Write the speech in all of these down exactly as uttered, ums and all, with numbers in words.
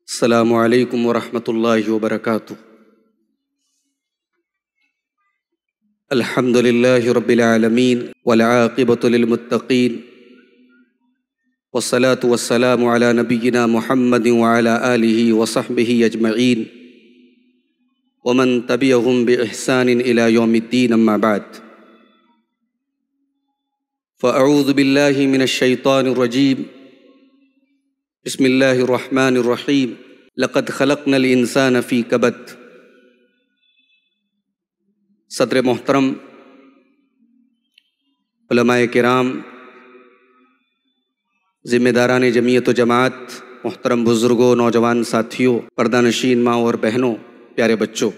السلام علیکم ورحمۃ اللہ وبرکاتہ۔ الحمد للہ رب العالمین والعاقبۃ للمتقین والصلاة والسلام علی نبینا محمد وعلی آلہ وصحبہ اجمعین ومن تبعہم بإحسان الی یوم الدین، اما بعد فاعوذ باللہ من الشیطان الرجیم، بسم اللہ الرحمن الرحیم۔ لقد خلقنا الانسان فی کبد۔ صدر محترم، علماء کرام، ذمہ داران جمعیت و جماعت، محترم بزرگوں، نوجوان ساتھیوں، پردہ نشین ماؤں اور بہنوں، پیارے بچوں،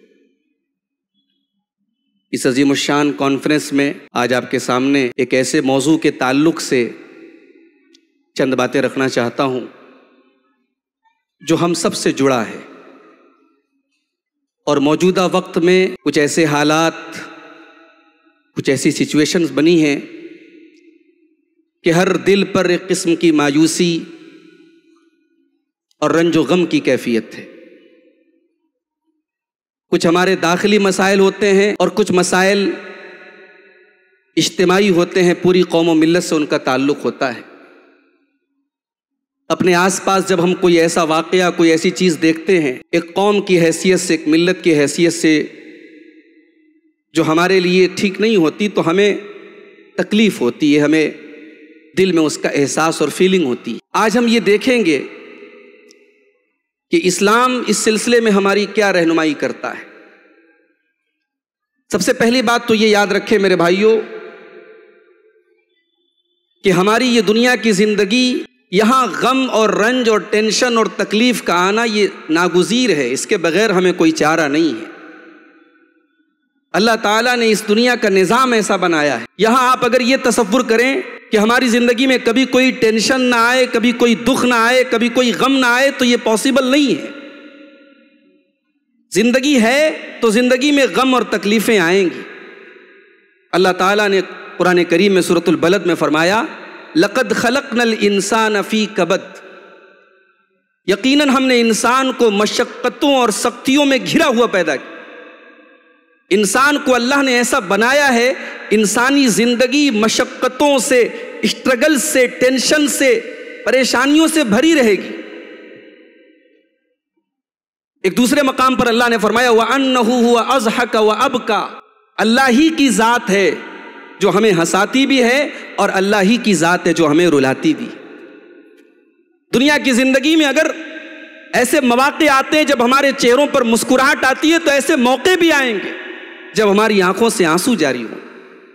اس عظیم الشان کانفرنس میں آج آپ کے سامنے ایک ایسے موضوع کے تعلق سے چند باتیں رکھنا چاہتا ہوں جو ہم سب سے جڑا ہے، اور موجودہ وقت میں کچھ ایسے حالات، کچھ ایسی سچویشنز بنی ہیں کہ ہر دل پر ایک قسم کی مایوسی اور رنج و غم کی کیفیت ہے۔ کچھ ہمارے داخلی مسائل ہوتے ہیں اور کچھ مسائل اجتماعی ہوتے ہیں، پوری قوم و ملت سے ان کا تعلق ہوتا ہے۔ اپنے آس پاس جب ہم کوئی ایسا واقعہ، کوئی ایسی چیز دیکھتے ہیں، ایک قوم کی حیثیت سے، ایک ملت کی حیثیت سے، جو ہمارے لیے ٹھیک نہیں ہوتی، تو ہمیں تکلیف ہوتی ہے، ہمیں دل میں اس کا احساس اور فیلنگ ہوتی ہے۔ آج ہم یہ دیکھیں گے کہ اسلام اس سلسلے میں ہماری کیا رہنمائی کرتا ہے۔ سب سے پہلی بات تو یہ یاد رکھیں میرے بھائیوں کہ ہماری یہ دنیا کی زندگی، یہاں غم اور رنج اور ٹینشن اور تکلیف کا آنا یہ ناگزیر ہے، اس کے بغیر ہمیں کوئی چارہ نہیں ہے۔ اللہ تعالیٰ نے اس دنیا کا نظام ایسا بنایا ہے، یہاں آپ اگر یہ تصور کریں کہ ہماری زندگی میں کبھی کوئی ٹینشن نہ آئے، کبھی کوئی دکھ نہ آئے، کبھی کوئی غم نہ آئے، تو یہ پاسبل نہیں ہے۔ زندگی ہے تو زندگی میں غم اور تکلیفیں آئیں گی۔ اللہ تعالیٰ نے قرآن کریم میں سورۃ البلد میں فرمایا، لقد خلقنا الانسان فی کبد، یقیناً ہم نے انسان کو مشقتوں اور سختیوں میں گھرا ہوا پیدا کیا۔ انسان کو اللہ نے ایسا بنایا ہے، انسانی زندگی مشقتوں سے، اسٹرگل سے، ٹینشن سے، پریشانیوں سے بھری رہے گی۔ ایک دوسرے مقام پر اللہ نے فرمایا، وَأَنَّهُ هُوَ أَضْحَكَ وَأَبْكَى، اللہ ہی کی ذات ہے جو ہمیں ہنساتی بھی ہے، اور اللہ ہی کی ذات ہے جو ہمیں رلاتی بھی۔ دنیا کی زندگی میں اگر ایسے مواقع آتے ہیں جب ہمارے چہروں پر مسکراہٹ آتی ہے، تو ایسے موقع بھی آئیں گے جب ہماری آنکھوں سے آنسو جاری ہوں۔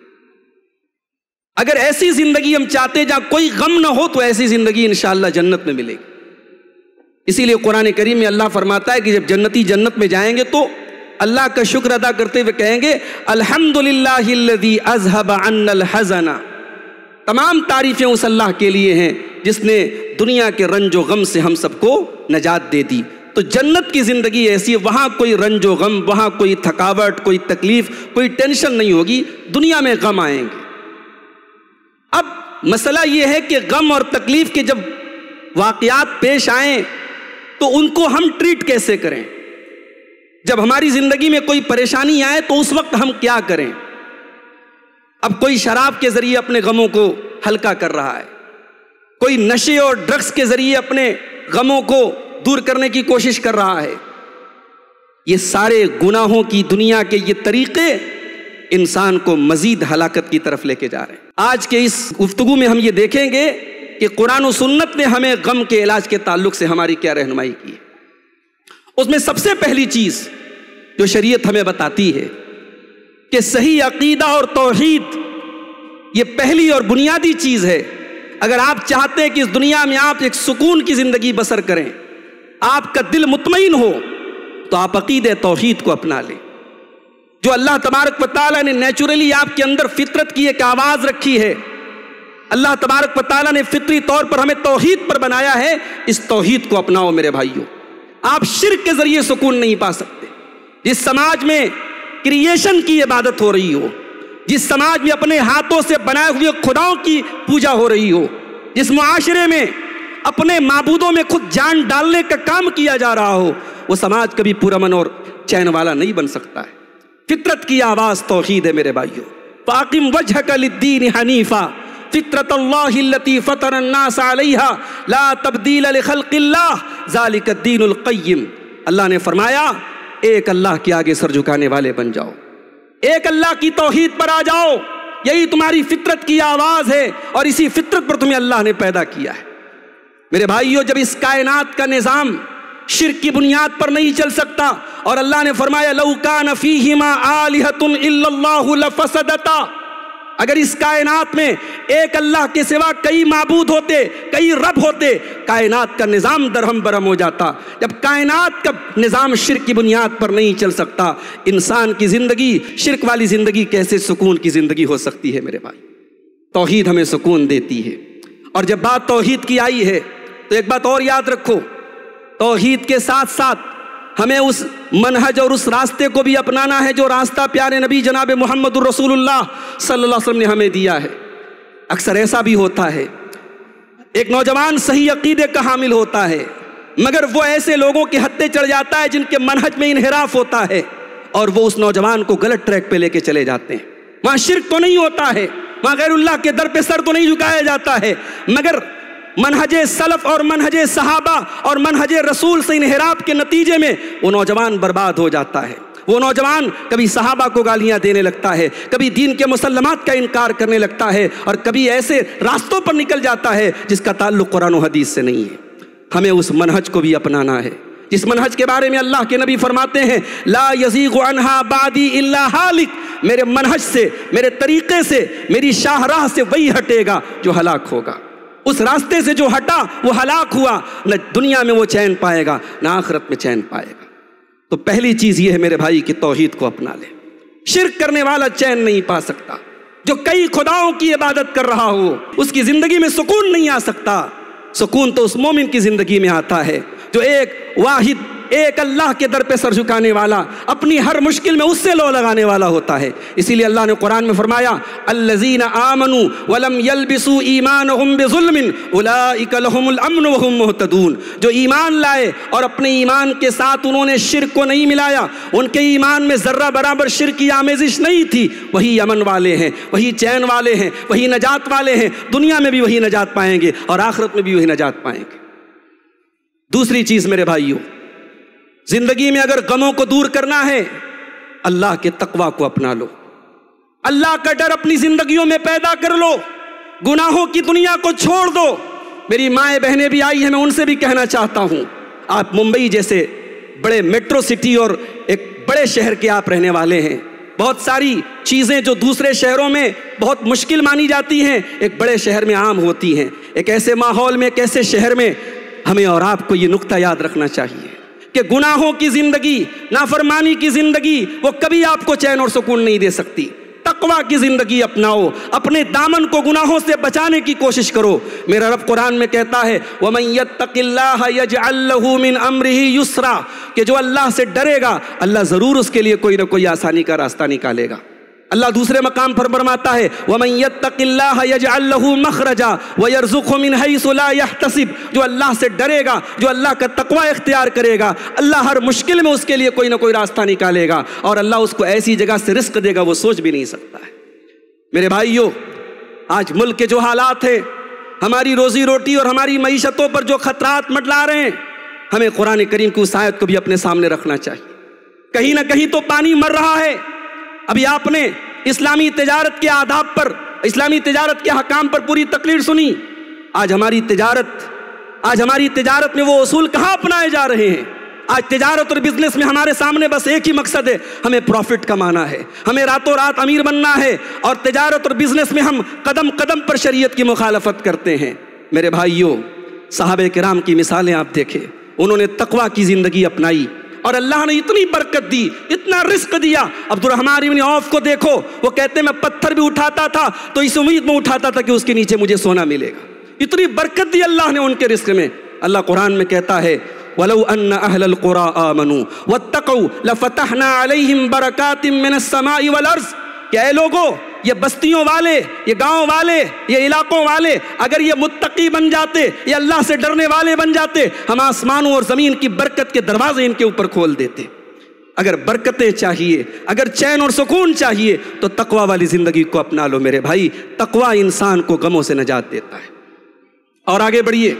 اگر ایسی زندگی ہم چاہتے ہیں جہاں کوئی غم نہ ہو، تو ایسی زندگی انشاءاللہ جنت میں ملے گی۔ اسی لیے قرآن کریم میں اللہ فرماتا ہے کہ جب جنتی جنت میں جائیں گے تو اللہ کا شکر ادا کرتے ہوئے کہیں گے، الحمدللہ الذی اذھب عنا الحزن، تمام تعریفیں اس اللہ کے لیے ہیں جس نے دنیا کے رنج و غم سے ہم سب کو نجات دے دی۔ تو جنت کی زندگی ایسی ہے، وہاں کوئی رنج و غم، وہاں کوئی تھکاوٹ، کوئی تکلیف، کوئی ٹینشن نہیں ہوگی۔ دنیا میں غم آئیں گے۔ اب مسئلہ یہ ہے کہ غم اور تکلیف کے جب واقعات پیش آئیں تو ان کو ہم ٹریٹ کیسے کریں؟ جب ہماری زندگی میں کوئی پریشانی آئے تو اس وقت ہم کیا کریں؟ اب کوئی شراب کے ذریعے اپنے غموں کو ہلکا کر رہا ہے، کوئی نشے اور ڈرگس کے ذریعے اپنے غموں کو دور کرنے کی کوشش کر رہا ہے۔ یہ سارے گناہوں کی دنیا کے یہ طریقے انسان کو مزید ہلاکت کی طرف لے کے جا رہے ہیں۔ آج کے اس گفتگو میں ہم یہ دیکھیں گے کہ قرآن و سنت نے ہمیں غم کے علاج کے تعلق سے ہماری کیا رہنمائی کی ہے۔ اس میں سب سے پہلی چیز جو شریعت ہمیں بتاتی ہے کہ صحیح عقیدہ اور توحید یہ پہلی اور بنیادی چیز ہے۔ اگر آپ چاہتے ہیں کہ اس دنیا میں آپ ایک سکون کی زندگی بسر کریں، آپ کا دل مطمئن ہو، تو آپ عقیدہ توحید کو اپنا لیں۔ جو اللہ تبارک و تعالیٰ نے نیچرلی آپ کے اندر فطرت کی ایک آواز رکھی ہے، اللہ تبارک و تعالیٰ نے فطری طور پر ہمیں توحید پر بنایا ہے، اس توحید کو اپناؤ میرے بھائیوں۔ آپ شرک کے ذریعے سکون نہیں پا سکتے۔ جس سماج میں کریشن کی عبادت ہو رہی ہو، جس سماج میں اپنے ہاتھوں سے بنائے ہوئے خداؤں کی پوجا ہو رہی ہو، جس معاشرے میں اپنے معبودوں میں خود جان ڈالنے کا کام کیا جا رہا ہو، وہ سماج کبھی پرامن اور چین والا نہیں بن سکتا ہے۔ فطرت کی آواز توحید ہے میرے بھائیو۔ فاقم وجہک للدین حنیفا فطرت اللہ التی فطر الناس علیہا لا تبدیل لخلق اللہ ذالک الدین القیم۔ اللہ نے فرمایا ایک اللہ کے آگے سر جھکانے والے بن جاؤ، ایک اللہ کی توحید پر آ جاؤ، یہی تمہاری فطرت کی آواز ہے، اور اسی فطرت پر تمہیں اللہ نے پیدا کیا ہے۔ میرے بھائیو، جب اس کائنات کا نظام شرک کی بنیاد پر نہیں چل سکتا، اور اللہ نے فرمایا لو کان فیہما آلہۃ الا اللہ لفسدتا، اگر اس کائنات میں ایک اللہ کے سوا کئی معبود ہوتے، کئی رب ہوتے، کائنات کا نظام درہم برہم ہو جاتا۔ جب کائنات کا نظام شرک کی بنیاد پر نہیں چل سکتا، انسان کی زندگی شرک والی زندگی کیسے سکون کی زندگی ہو سکتی ہے میرے بھائی؟ توحید ہمیں سکون دیتی ہے۔ اور جب بات توحید کی آئی ہے تو ایک بات اور یاد رکھو، توحید کے ساتھ ساتھ ہمیں اس منہج اور اس راستے کو بھی اپنانا ہے جو راستہ پیارے نبی جناب محمد الرسول اللہ صلی اللہ علیہ وسلم نے ہمیں دیا ہے۔ اکثر ایسا بھی ہوتا ہے، ایک نوجوان صحیح عقیدے کا حامل ہوتا ہے، مگر وہ ایسے لوگوں کے ہتھے چڑھ جاتا ہے جن کے منہج میں انحراف ہوتا ہے، اور وہ اس نوجوان کو غلط ٹریک پہ لے کے چلے جاتے ہیں۔ وہاں شرک تو نہیں ہوتا ہے، وہاں غیر اللہ کے در پہ سر تو نہیں جھکایا جاتا ہے، مگر منہج سلف اور منہج صحابہ اور منہج رسول سے انحراف کے نتیجے میں وہ نوجوان برباد ہو جاتا ہے۔ وہ نوجوان کبھی صحابہ کو گالیاں دینے لگتا ہے، کبھی دین کے مسلمات کا انکار کرنے لگتا ہے، اور کبھی ایسے راستوں پر نکل جاتا ہے جس کا تعلق قرآن و حدیث سے نہیں ہے۔ ہمیں اس منہج کو بھی اپنانا ہے جس منہج کے بارے میں اللہ کے نبی فرماتے ہیں لا یزیغ عنہا بعدی الا ہالک، میرے منہج سے، میرے طریقے سے، میری شاہراہ سے وہی ہٹے گا جو ہلاک ہوگا۔ اس راستے سے جو ہٹا وہ ہلاک ہوا، نہ دنیا میں وہ چین پائے گا نہ آخرت میں چین پائے گا۔ تو پہلی چیز یہ ہے میرے بھائی کہ توحید کو اپنا لے۔ شرک کرنے والا چین نہیں پا سکتا، جو کئی خداؤں کی عبادت کر رہا ہو اس کی زندگی میں سکون نہیں آ سکتا۔ سکون تو اس مومن کی زندگی میں آتا ہے جو ایک واحد ایک اللہ کے در پہ سر جھکانے والا، اپنی ہر مشکل میں اس سے لو لگانے والا ہوتا ہے۔ اسی لیے اللہ نے قرآن میں فرمایا الذین آمنوا ولم یلبسوا ایمانہم بظلم اولئک لہم الامن وہم مہتدون، جو ایمان لائے اور اپنے ایمان کے ساتھ انہوں نے شرک کو نہیں ملایا، ان کے ایمان میں ذرہ برابر شرک کی آمیزش نہیں تھی، وہی امن والے ہیں، وہی چین والے ہیں، وہی نجات والے ہیں۔ دنیا میں بھی وہی نجات پائیں گے اور آخرت میں بھی وہی نجات پائیں گے۔ دوسری چیز میرے بھائیوں، زندگی میں اگر غموں کو دور کرنا ہے اللہ کے تقوی کو اپنا لو، اللہ کا ڈر اپنی زندگیوں میں پیدا کر لو، گناہوں کی دنیا کو چھوڑ دو۔ میری مائیں بہنیں بھی آئی ہیں، میں ان سے بھی کہنا چاہتا ہوں، آپ ممبئی جیسے بڑے میٹرو سٹی اور ایک بڑے شہر کے آپ رہنے والے ہیں، بہت ساری چیزیں جو دوسرے شہروں میں بہت مشکل مانی جاتی ہیں ایک بڑے شہر میں عام ہوتی ہیں۔ ایک ایسے ماحول میں، ایک ایسے شہر میں ہمیں اور آپ کو یہ نقطہ یاد رکھنا چاہیے کہ گناہوں کی زندگی، نافرمانی کی زندگی وہ کبھی آپ کو چین اور سکون نہیں دے سکتی۔ تقوی کی زندگی اپناؤ، اپنے دامن کو گناہوں سے بچانے کی کوشش کرو۔ میرا رب قرآن میں کہتا ہے وَمَن يَتَّقِ اللَّهَ يَجْعَل لَّهُ مِنْ أَمْرِهِ يُسْرًا، کہ جو اللہ سے ڈرے گا اللہ ضرور اس کے لیے کوئی نہ کوئی آسانی کا راستہ نکالے گا۔ اللہ دوسرے مقام پر فرماتا ہے وَمَن يَتَّقِ اللَّهَ يَجْعَل لَّهُ مَخْرَجًا وَيَرْزُقْهُ مِنْ حَيْثُ لَا يَحْتَسِبُ، جو اللہ سے ڈرے گا، جو اللہ کا تقوی اختیار کرے گا، اللہ ہر مشکل میں اس کے لیے کوئی نہ کوئی راستہ نکالے گا، اور اللہ اس کو ایسی جگہ سے رزق دے گا وہ سوچ بھی نہیں سکتا ہے۔ میرے بھائیو، آج ملک کے جو حالات ہیں، ہماری روزی روٹی اور ہماری معیشتوں پر جو خطرات منڈلا رہے ہیں، ہمیں قرآن کریم کی اس آیت کو بھی اپنے سامنے رکھنا چاہیے۔ کہیں نہ کہیں تو پانی مر رہا ہے۔ ابھی آپ نے اسلامی تجارت کے آداب پر، اسلامی تجارت کے حکام پر پوری تقریر سنی۔ آج ہماری تجارت آج ہماری تجارت میں وہ اصول کہاں اپنائے جا رہے ہیں؟ آج تجارت اور بزنس میں ہمارے سامنے بس ایک ہی مقصد ہے، ہمیں پروفٹ کمانا ہے، ہمیں راتوں رات امیر بننا ہے، اور تجارت اور بزنس میں ہم قدم قدم پر شریعت کی مخالفت کرتے ہیں۔ میرے بھائیوں، صحابہ کرام کی مثالیں آپ دیکھیں، انہوں نے تقوی کی زندگی اپنائی اور اللہ نے اتنی برکت دی، اتنا رزق دیا۔ عبد الرحمن بن عوف کو دیکھو، وہ کہتے ہیں میں پتھر بھی اٹھاتا تھا تو اس امید میں اٹھاتا تھا کہ اس کے نیچے مجھے سونا ملے گا۔ اتنی برکت دی اللہ نے ان کے رزق میں۔ اللہ قرآن میں کہتا ہے وَلَوْ أَنَّ أَهْلَ الْقُرَىٰ آمَنُوا وَاتَّقَوْا لَفَتَحْنَا عَلَيْهِمْ بَرَكَاتٍ مِّنَ السَّمَاءِ وَالْأَرْضِ، کہ اے لوگو یہ بستیوں والے، یہ گاؤں والے، یہ علاقوں والے اگر یہ متقی بن جاتے، یہ اللہ سے ڈرنے والے بن جاتے، ہم آسمانوں اور زمین کی برکت کے دروازے ان کے اوپر کھول دیتے۔ اگر برکتیں چاہیے، اگر چین اور سکون چاہیے تو تقوی والی زندگی کو اپنا لو میرے بھائی۔ تقوی انسان کو غموں سے نجات دیتا ہے۔ اور آگے بڑھیے،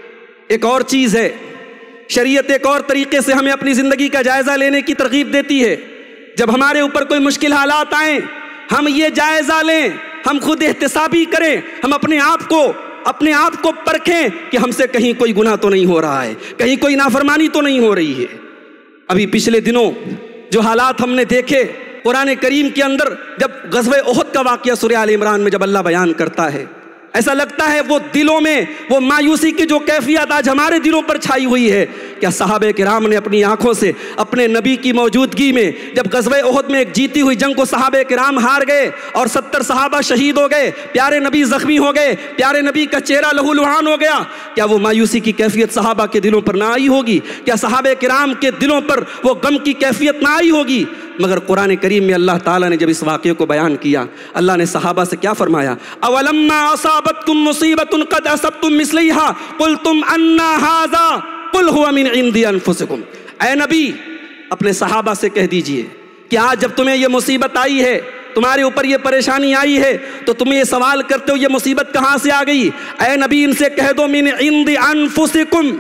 ایک اور چیز ہے، شریعت ایک اور طریقے سے ہمیں اپنی زندگی کا جائزہ لینے کی ترغیب دیتی ہے۔ جب ہمارے اوپر کوئی مشکل حالات آئیں، ہم یہ جائزہ لیں، ہم خود احتسابی کریں، ہم اپنے آپ کو اپنے آپ کو پرکھیں کہ ہم سے کہیں کوئی گناہ تو نہیں ہو رہا ہے، کہیں کوئی نافرمانی تو نہیں ہو رہی ہے۔ ابھی پچھلے دنوں جو حالات ہم نے دیکھے قرآن کریم کے اندر، جب غزوہ احد کا واقعہ سورہ آل عمران میں جب اللہ بیان کرتا ہے، ایسا لگتا ہے وہ دلوں میں وہ مایوسی کی جو کیفیت آج ہمارے دلوں پر چھائی ہوئی ہے، کیا صحابہ کرام نے اپنی آنکھوں سے اپنے نبی کی موجودگی میں جب غزوہ احد میں ایک جیتی ہوئی جنگ کو صحابہ کرام ہار گئے اور ستر صحابہ شہید ہو گئے، پیارے نبی زخمی ہو گئے، پیارے نبی کا چہرہ لہو لہان ہو گیا، کیا وہ مایوسی کی کیفیت صحابہ کے دلوں پر نہ آئی ہوگی؟ کیا صحابہ کرام کے دلوں پر وہ غم کی کیفیت نہ آئی ہوگی؟ مگر قرآن کریم میں اللہ تعالیٰ نے جب اس واقعے کو بیان کیا، اللہ نے صحابہ سے کیا فرمایا؟ اولما اصابتکم مصیبت قد اصبتم مثلیہا قلتم انا ھذا قل ھو من عند انفسکم۔ اے نبی اپنے صحابہ سے کہہ دیجئے کہ آج جب تمہیں یہ مصیبت آئی ہے، تمہارے اوپر یہ پریشانی آئی ہے، تو تم یہ سوال کرتے ہو یہ مصیبت کہاں سے آ گئی؟ اے نبی ان سے کہہ دو من عند انفسکم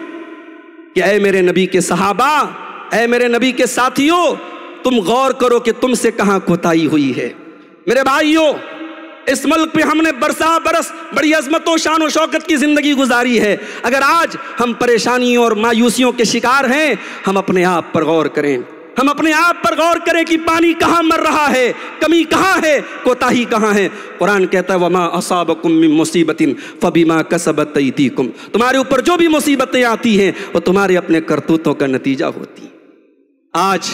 کہ اے میرے نبی کے صحابہ، اے میرے نبی کے ساتھیوں، تم غور کرو کہ تم سے کہاں کوتاہی ہوئی ہے۔ میرے بھائیوں، اس ملک پہ ہم نے برسا برس بڑی عظمت و شان و شوکت کی زندگی گزاری ہے۔ اگر آج ہم پریشانیوں اور مایوسیوں کے شکار ہیں، ہم اپنے آپ پر غور کریں، ہم اپنے آپ پر غور کریں کہ پانی کہاں مر رہا ہے، کمی کہاں ہے، کوتاہی کہاں ہے۔ قرآن کہتا ہے وَمَا أَصَابَكُم مِّن مُّصِيبَةٍ فَبِمَا كَسَبَتْ أَيْدِيكُم، تمہارے اوپر جو بھی مصیبتیں آتی ہیں وہ تمہارے اپنے کرتوتوں کا نتیجہ ہوتی ہیں۔ آج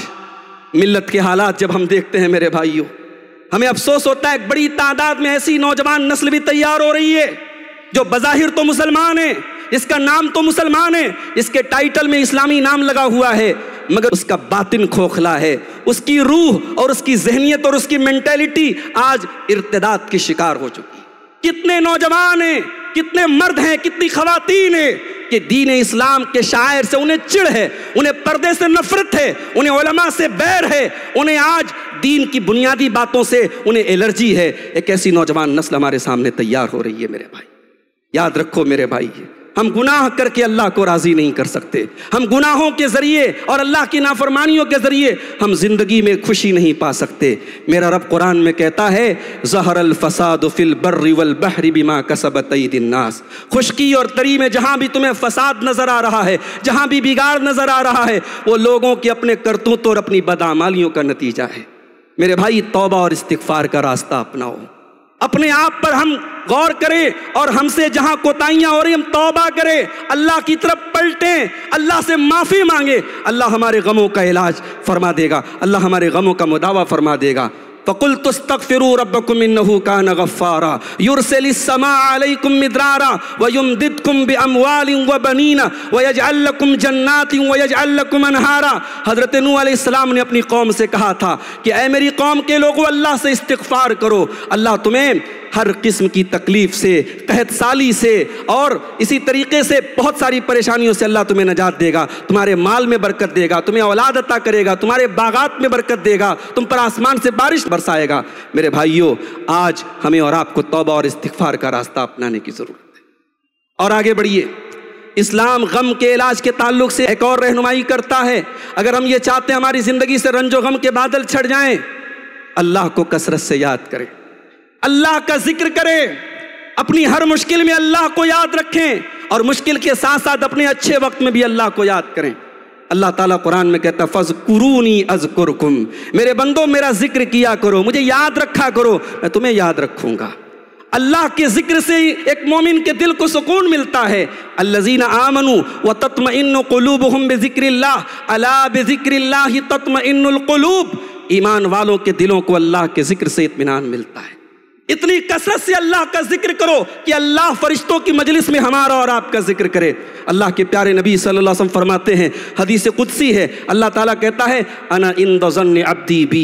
ملت کے حالات جب ہم دیکھتے ہیں میرے بھائیوں، ہمیں افسوس ہوتا ہے ایک بڑی تعداد میں ایسی نوجوان نسل بھی تیار ہو رہی ہے جو بظاہر تو مسلمان ہے، اس کا نام تو مسلمان ہے، اس کے ٹائٹل میں اسلامی نام لگا ہوا ہے، مگر اس کا باطن کھوکھلا ہے، اس کی روح اور اس کی ذہنیت اور اس کی مینٹیلٹی آج ارتداد کی شکار ہو چکی ہے۔ کتنے نوجوان ہیں، کتنے مرد ہیں، کتنی خواتین ہیں کہ دین اسلام کے شاعر سے انہیں چڑ ہے، انہیں پردے سے نفرت ہے، انہیں علماء سے بیر ہے، انہیں آج دین کی بنیادی باتوں سے انہیں الرجی ہے۔ ایک ایسی نوجوان نسل ہمارے سامنے تیار ہو رہی ہے میرے بھائی۔ یاد رکھو میرے بھائی، ہم گناہ کر کے اللہ کو راضی نہیں کر سکتے، ہم گناہوں کے ذریعے اور اللہ کی نافرمانیوں کے ذریعے ہم زندگی میں خوشی نہیں پا سکتے۔ میرا رب قرآن میں کہتا ہے ظہر الفساد فی البر والبحر بما کسبت ایدی الناس، خشکی اور تری میں جہاں بھی تمہیں فساد نظر آ رہا ہے، جہاں بھی بگاڑ نظر آ رہا ہے، وہ لوگوں کے اپنے کرتوتوں اور اپنی بدعمالیوں کا نتیجہ ہے۔ میرے بھائی توبہ اور استغفار کا راستہ اپناؤ، اپنے آپ پر ہم غور کریں اور ہم سے جہاں کوتاہیاں ہو رہی ہم توبہ کریں، اللہ کی طرف پلٹیں، اللہ سے معافی مانگیں، اللہ ہمارے غموں کا علاج فرما دے گا، اللہ ہمارے غموں کا مداوع فرما دے گا۔ فَقُلْتُ اسْتَغْفِرُوا رَبَّكُمْ إِنَّهُ كَانَ غَفَّارًا يُرْسِلِ السَّمَاءَ عَلَيْكُمْ مِدْرَارًا وَيُمْدِدْكُمْ بِأَمْوَالٍ وَبَنِينَ وَيَجْعَلْ لَكُمْ جَنَّاتٍ وَيَجْعَلْ لَكُمْ أَنْهَارًا۔ حضرت نوح علیہ السلام نے اپنی قوم سے کہا تھا کہ اے میری قوم کے لوگوں اللہ سے استغفار کرو، اللہ تمہیں ہر قسم کی تکلیف سے، قحط سالی سے اور اسی طریقے سے بہت ساری پریشانیوں سے اللہ تمہیں نجات دے گا، تمہارے مال میں برکت دے گا، تمہیں اولاد عطا کرے گا، تمہارے باغات میں برکت دے گا، تم پر آسمان سے بارش برسائے گا۔ میرے بھائیوں، آج ہمیں اور آپ کو توبہ اور استغفار کا راستہ اپنانے کی ضرورت ہے۔ اور آگے بڑھیے، اسلام غم کے علاج کے تعلق سے ایک اور رہنمائی کرتا ہے۔ اگر ہم یہ چاہتے ہیں ہماری زندگی سے رنج و غم کے بادل چھڑ جائیں، اللہ کو کثرت سے یاد کریں، اللہ کا ذکر کریں، اپنی ہر مشکل میں اللہ کو یاد رکھیں اور مشکل کے ساتھ ساتھ اپنے اچھے وقت میں بھی اللہ کو یاد کریں۔ اللہ تعالیٰ قرآن میں کہتا ہے فَاذْكُرُونِي أَذْكُرْكُمْ، میرے بندوں میرا ذکر کیا کرو، مجھے یاد رکھا کرو، میں تمہیں یاد رکھوں گا۔ اللہ کے ذکر سے ایک مومن کے دل کو سکون ملتا ہے۔ الذین آمنوا وتطمئن قلوبہم بذکر اللہ الا بذکر اللہ تطمئن القلوب، ایمان والوں کے دلوں کو اللہ کے ذکر سے اطمینان ملتا ہے۔ اتنی کثرت سے اللہ کا ذکر کرو کہ اللہ فرشتوں کی مجلس میں ہمارا اور آپ کا ذکر کرے۔ اللہ کے پیارے نبی صلی اللہ علیہ وسلم فرماتے ہیں، حدیث قدسی ہے، اللہ تعالیٰ کہتا ہے انا عند ظن عبدی بی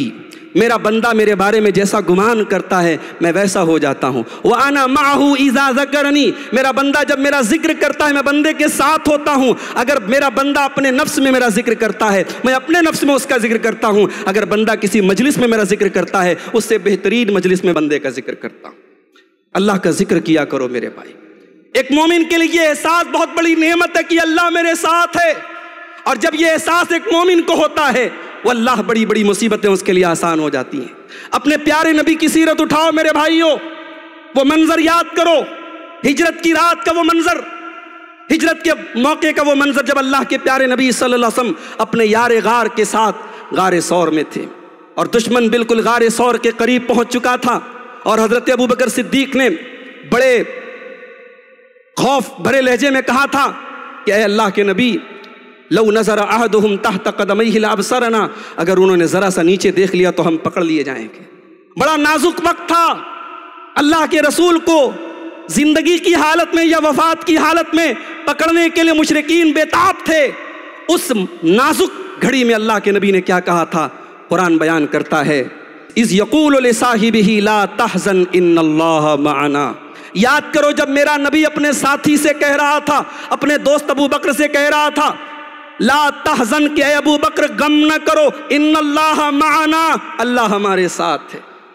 میرا بندہ میرے بارے میں جیسا گمان کرتا ہے میں ویسا ہو جاتا ہوں۔ وَأَنَا مَعَهُ إِذَا ذَكَرَنِي، میرا بندہ جب میرا ذکر کرتا ہے میں بندے کے ساتھ ہوتا ہوں۔ اگر میرا بندہ اپنے نفس میں میرا ذکر کرتا ہے میں اپنے نفس میں اس کا ذکر کرتا ہوں۔ اگر بندہ کسی مجلس میں میرا ذکر کرتا ہے اس سے بہترین مجلس میں بندے کا ذکر کرتا ہوں۔ اللہ کا ذکر کیا کرو میرے بھائی۔ ایک مومن کے لیے یہ احساس بہت بڑی نعمت ہے کہ اللہ میرے ساتھ ہے، اور جب یہ احساس ایک مومن کو ہوتا ہے واللہ بڑی بڑی مصیبتیں اس کے لیے آسان ہو جاتی ہیں۔ اپنے پیارے نبی کی سیرت اٹھاؤ میرے بھائیوں، وہ منظر یاد کرو، ہجرت کی رات کا وہ منظر، ہجرت کے موقع کا وہ منظر جب اللہ کے پیارے نبی صلی اللہ علیہ وسلم اپنے یار غار کے ساتھ غار ثور میں تھے اور دشمن بالکل غار ثور کے قریب پہنچ چکا تھا، اور حضرت ابوبکر صدیق نے بڑے خوف بھرے لہجے میں کہا تھا کہ اے اللہ کے نبی لو نظر احدہم تحت قدمیہ لابصرنا، اگر انہوں نے ذرا سا نیچے دیکھ لیا تو ہم پکڑ لیے جائیں گے۔ بڑا نازک وقت تھا، اللہ کے رسول کو زندگی کی حالت میں یا وفات کی حالت میں پکڑنے کے لیے مشرکین بے تاب تھے۔ اس نازک گھڑی میں اللہ کے نبی نے کیا کہا تھا؟ قرآن بیان کرتا ہے اذ یقول لصاحبہ لا تحزن ان اللہ معنا۔ یاد کرو جب میرا نبی اپنے ساتھی سے کہہ رہا تھا، اپنے دوست ابو بکر سے کہہ رہا تھا لا تحزن کہ اے ابو بکر غم نہ کرو، ان اللہ معنا، اللہ ہمارے ساتھ ہے۔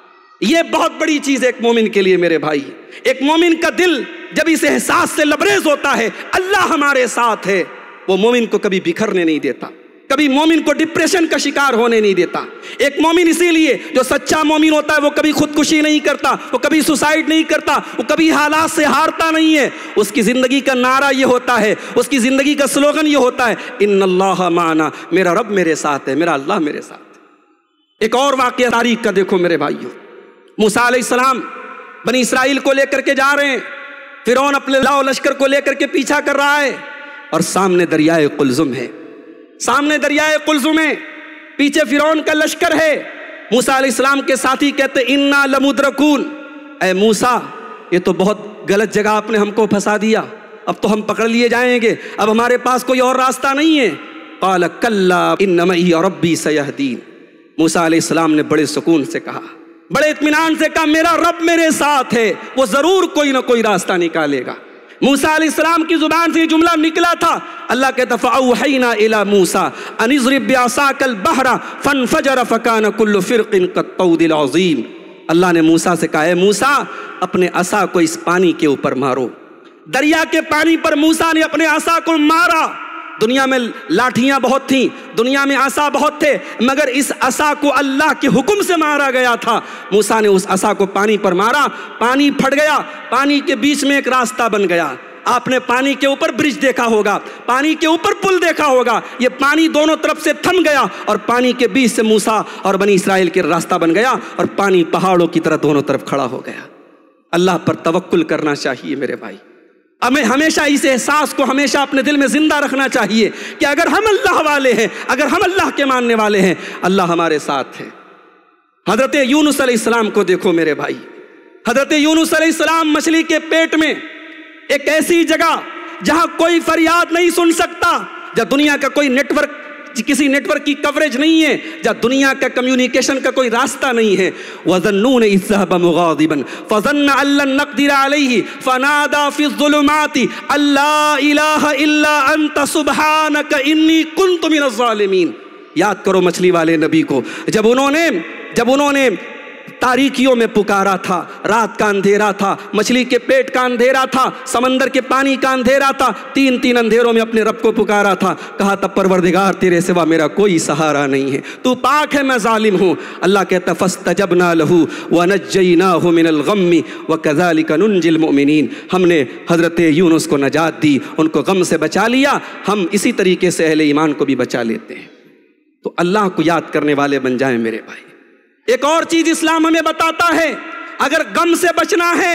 یہ بہت بڑی چیز ہے ایک مومن کے لیے میرے بھائی۔ ایک مومن کا دل جب اس احساس سے لبریز ہوتا ہے اللہ ہمارے ساتھ ہے، وہ مومن کو کبھی بکھرنے نہیں دیتا، کبھی مومن کو ڈپریشن کا شکار ہونے نہیں دیتا۔ ایک مومن اسی لیے جو سچا مومن ہوتا ہے وہ کبھی خودکشی نہیں کرتا، وہ کبھی سوسائڈ نہیں کرتا، وہ کبھی حالات سے ہارتا نہیں ہے۔ اس کی زندگی کا نعرہ یہ ہوتا ہے، اس کی زندگی کا سلوگن یہ ہوتا ہے ان اللہ معنا، میرا رب میرے ساتھ ہے، میرا اللہ میرے ساتھ ہے۔ ایک اور واقعہ تاریخ کا دیکھو میرے بھائیوں، موسیٰ علیہ السلام بنی اسرائیل کو لے کر کے جا رہے ہیں، فرعون اپنے لاؤ لشکر کو لے کر کے پیچھا کر رہا ہے، اور سامنے دریائے قلزم ہے، سامنے دریائے قلزم ہے، پیچھے فرعون کا لشکر ہے۔ موسیٰ علیہ السلام کے ساتھی کہتے انا لمدرکون، اے موسیٰ یہ تو بہت غلط جگہ آپ نے ہم کو پھنسا دیا، اب تو ہم پکڑ لیے جائیں گے، اب ہمارے پاس کوئی اور راستہ نہیں ہے۔ قال کلا ان معی ربی سیہدین، موسیٰ علیہ السلام نے بڑے سکون سے کہا، بڑے اطمینان سے کہا میرا رب میرے ساتھ ہے، وہ ضرور کوئی نہ کوئی راستہ نکالے گا۔ موسیٰ علیہ السلام کی زبان سے یہ جملہ نکلا تھا، اللہ کہتا فَأَوْحَيْنَا إِلَى مُوسَىٰ أَنِ اضْرِب بِّعَصَاكَ الْبَحْرَ فَانْفَجَرَ فَكَانَ كُلُّ فِرْقٍ كَالطَّوْدِ الْعَظِيمِ۔ اللہ نے موسیٰ سے کہا اے موسیٰ اپنے عصا کو اس پانی کے اوپر مارو۔ دریا کے پانی پر موسیٰ نے اپنے عصا کو مارا۔ دنیا میں لاٹھیاں بہت تھیں، دنیا میں عصا بہت تھے، مگر اس عصا کو اللہ کے حکم سے مارا گیا تھا۔ موسیٰ نے اس عصا کو پانی پر مارا، پانی پھٹ گیا، پانی کے بیچ میں ایک راستہ بن گیا۔ آپ نے پانی کے اوپر برج دیکھا ہوگا، پانی کے اوپر پل دیکھا ہوگا، یہ پانی دونوں طرف سے تھم گیا اور پانی کے بیچ سے موسیٰ اور بنی اسرائیل کے راستہ بن گیا، اور پانی پہاڑوں کی طرح دونوں طرف کھڑا ہو گیا۔ اللہ پر توکل کرنا چاہیے میرے بھائی، ہمیں ہمیشہ اس احساس کو ہمیشہ اپنے دل میں زندہ رکھنا چاہیے کہ اگر ہم اللہ والے ہیں، اگر ہم اللہ کے ماننے والے ہیں، اللہ ہمارے ساتھ ہے۔ حضرت یونس علیہ السلام کو دیکھو میرے بھائی، حضرت یونس علیہ السلام مچھلی کے پیٹ میں، ایک ایسی جگہ جہاں کوئی فریاد نہیں سن سکتا، جہاں دنیا کا کوئی نیٹ ورک، کسی نیٹ ورک کی کوریج نہیں ہے، جہاں دنیا کا کمیونیکیشن کا کوئی راستہ نہیں ہے۔ وَظَنُّونَ إِذْ ذَهَبَ مُغَاضِبًا فَظَنَّ أَن لَّن نَّقْدِرَ عَلَيْهِ فَنَادَىٰ فِي الظُّلُمَاتِ أَن لَّا إِلَٰهَ إِلَّا أَنتَ سُبْحَانَكَ إِنِّي كُنتُ مِنَ الظَّالِمِينَ۔ یاد کرو مچھلی والے نبی کو، جب انہوں نے جب انہوں نے تاریکیوں میں پکارا تھا، رات کا اندھیرا تھا، مچھلی کے پیٹ کا اندھیرا تھا، سمندر کے پانی کا اندھیرا تھا، تین تین اندھیروں میں اپنے رب کو پکارا تھا، کہا تھا پروردگار تیرے سوا میرا کوئی سہارا نہیں ہے، تو پاک ہے میں ظالم ہوں۔ اللہ کہتا فاستجبنا له ونجيناه من الغم وكذلك ننجي المؤمنين، ہم نے حضرت یونس کو نجات دی، ان کو غم سے بچا لیا، ہم اسی طریقے سے اہل ایمان کو بھی بچا لیتے ہیں۔ تو اللہ کو یاد کرنے والے بن جائیں میرے بھائی۔ ایک اور چیز اسلام ہمیں بتاتا ہے، اگر غم سے بچنا ہے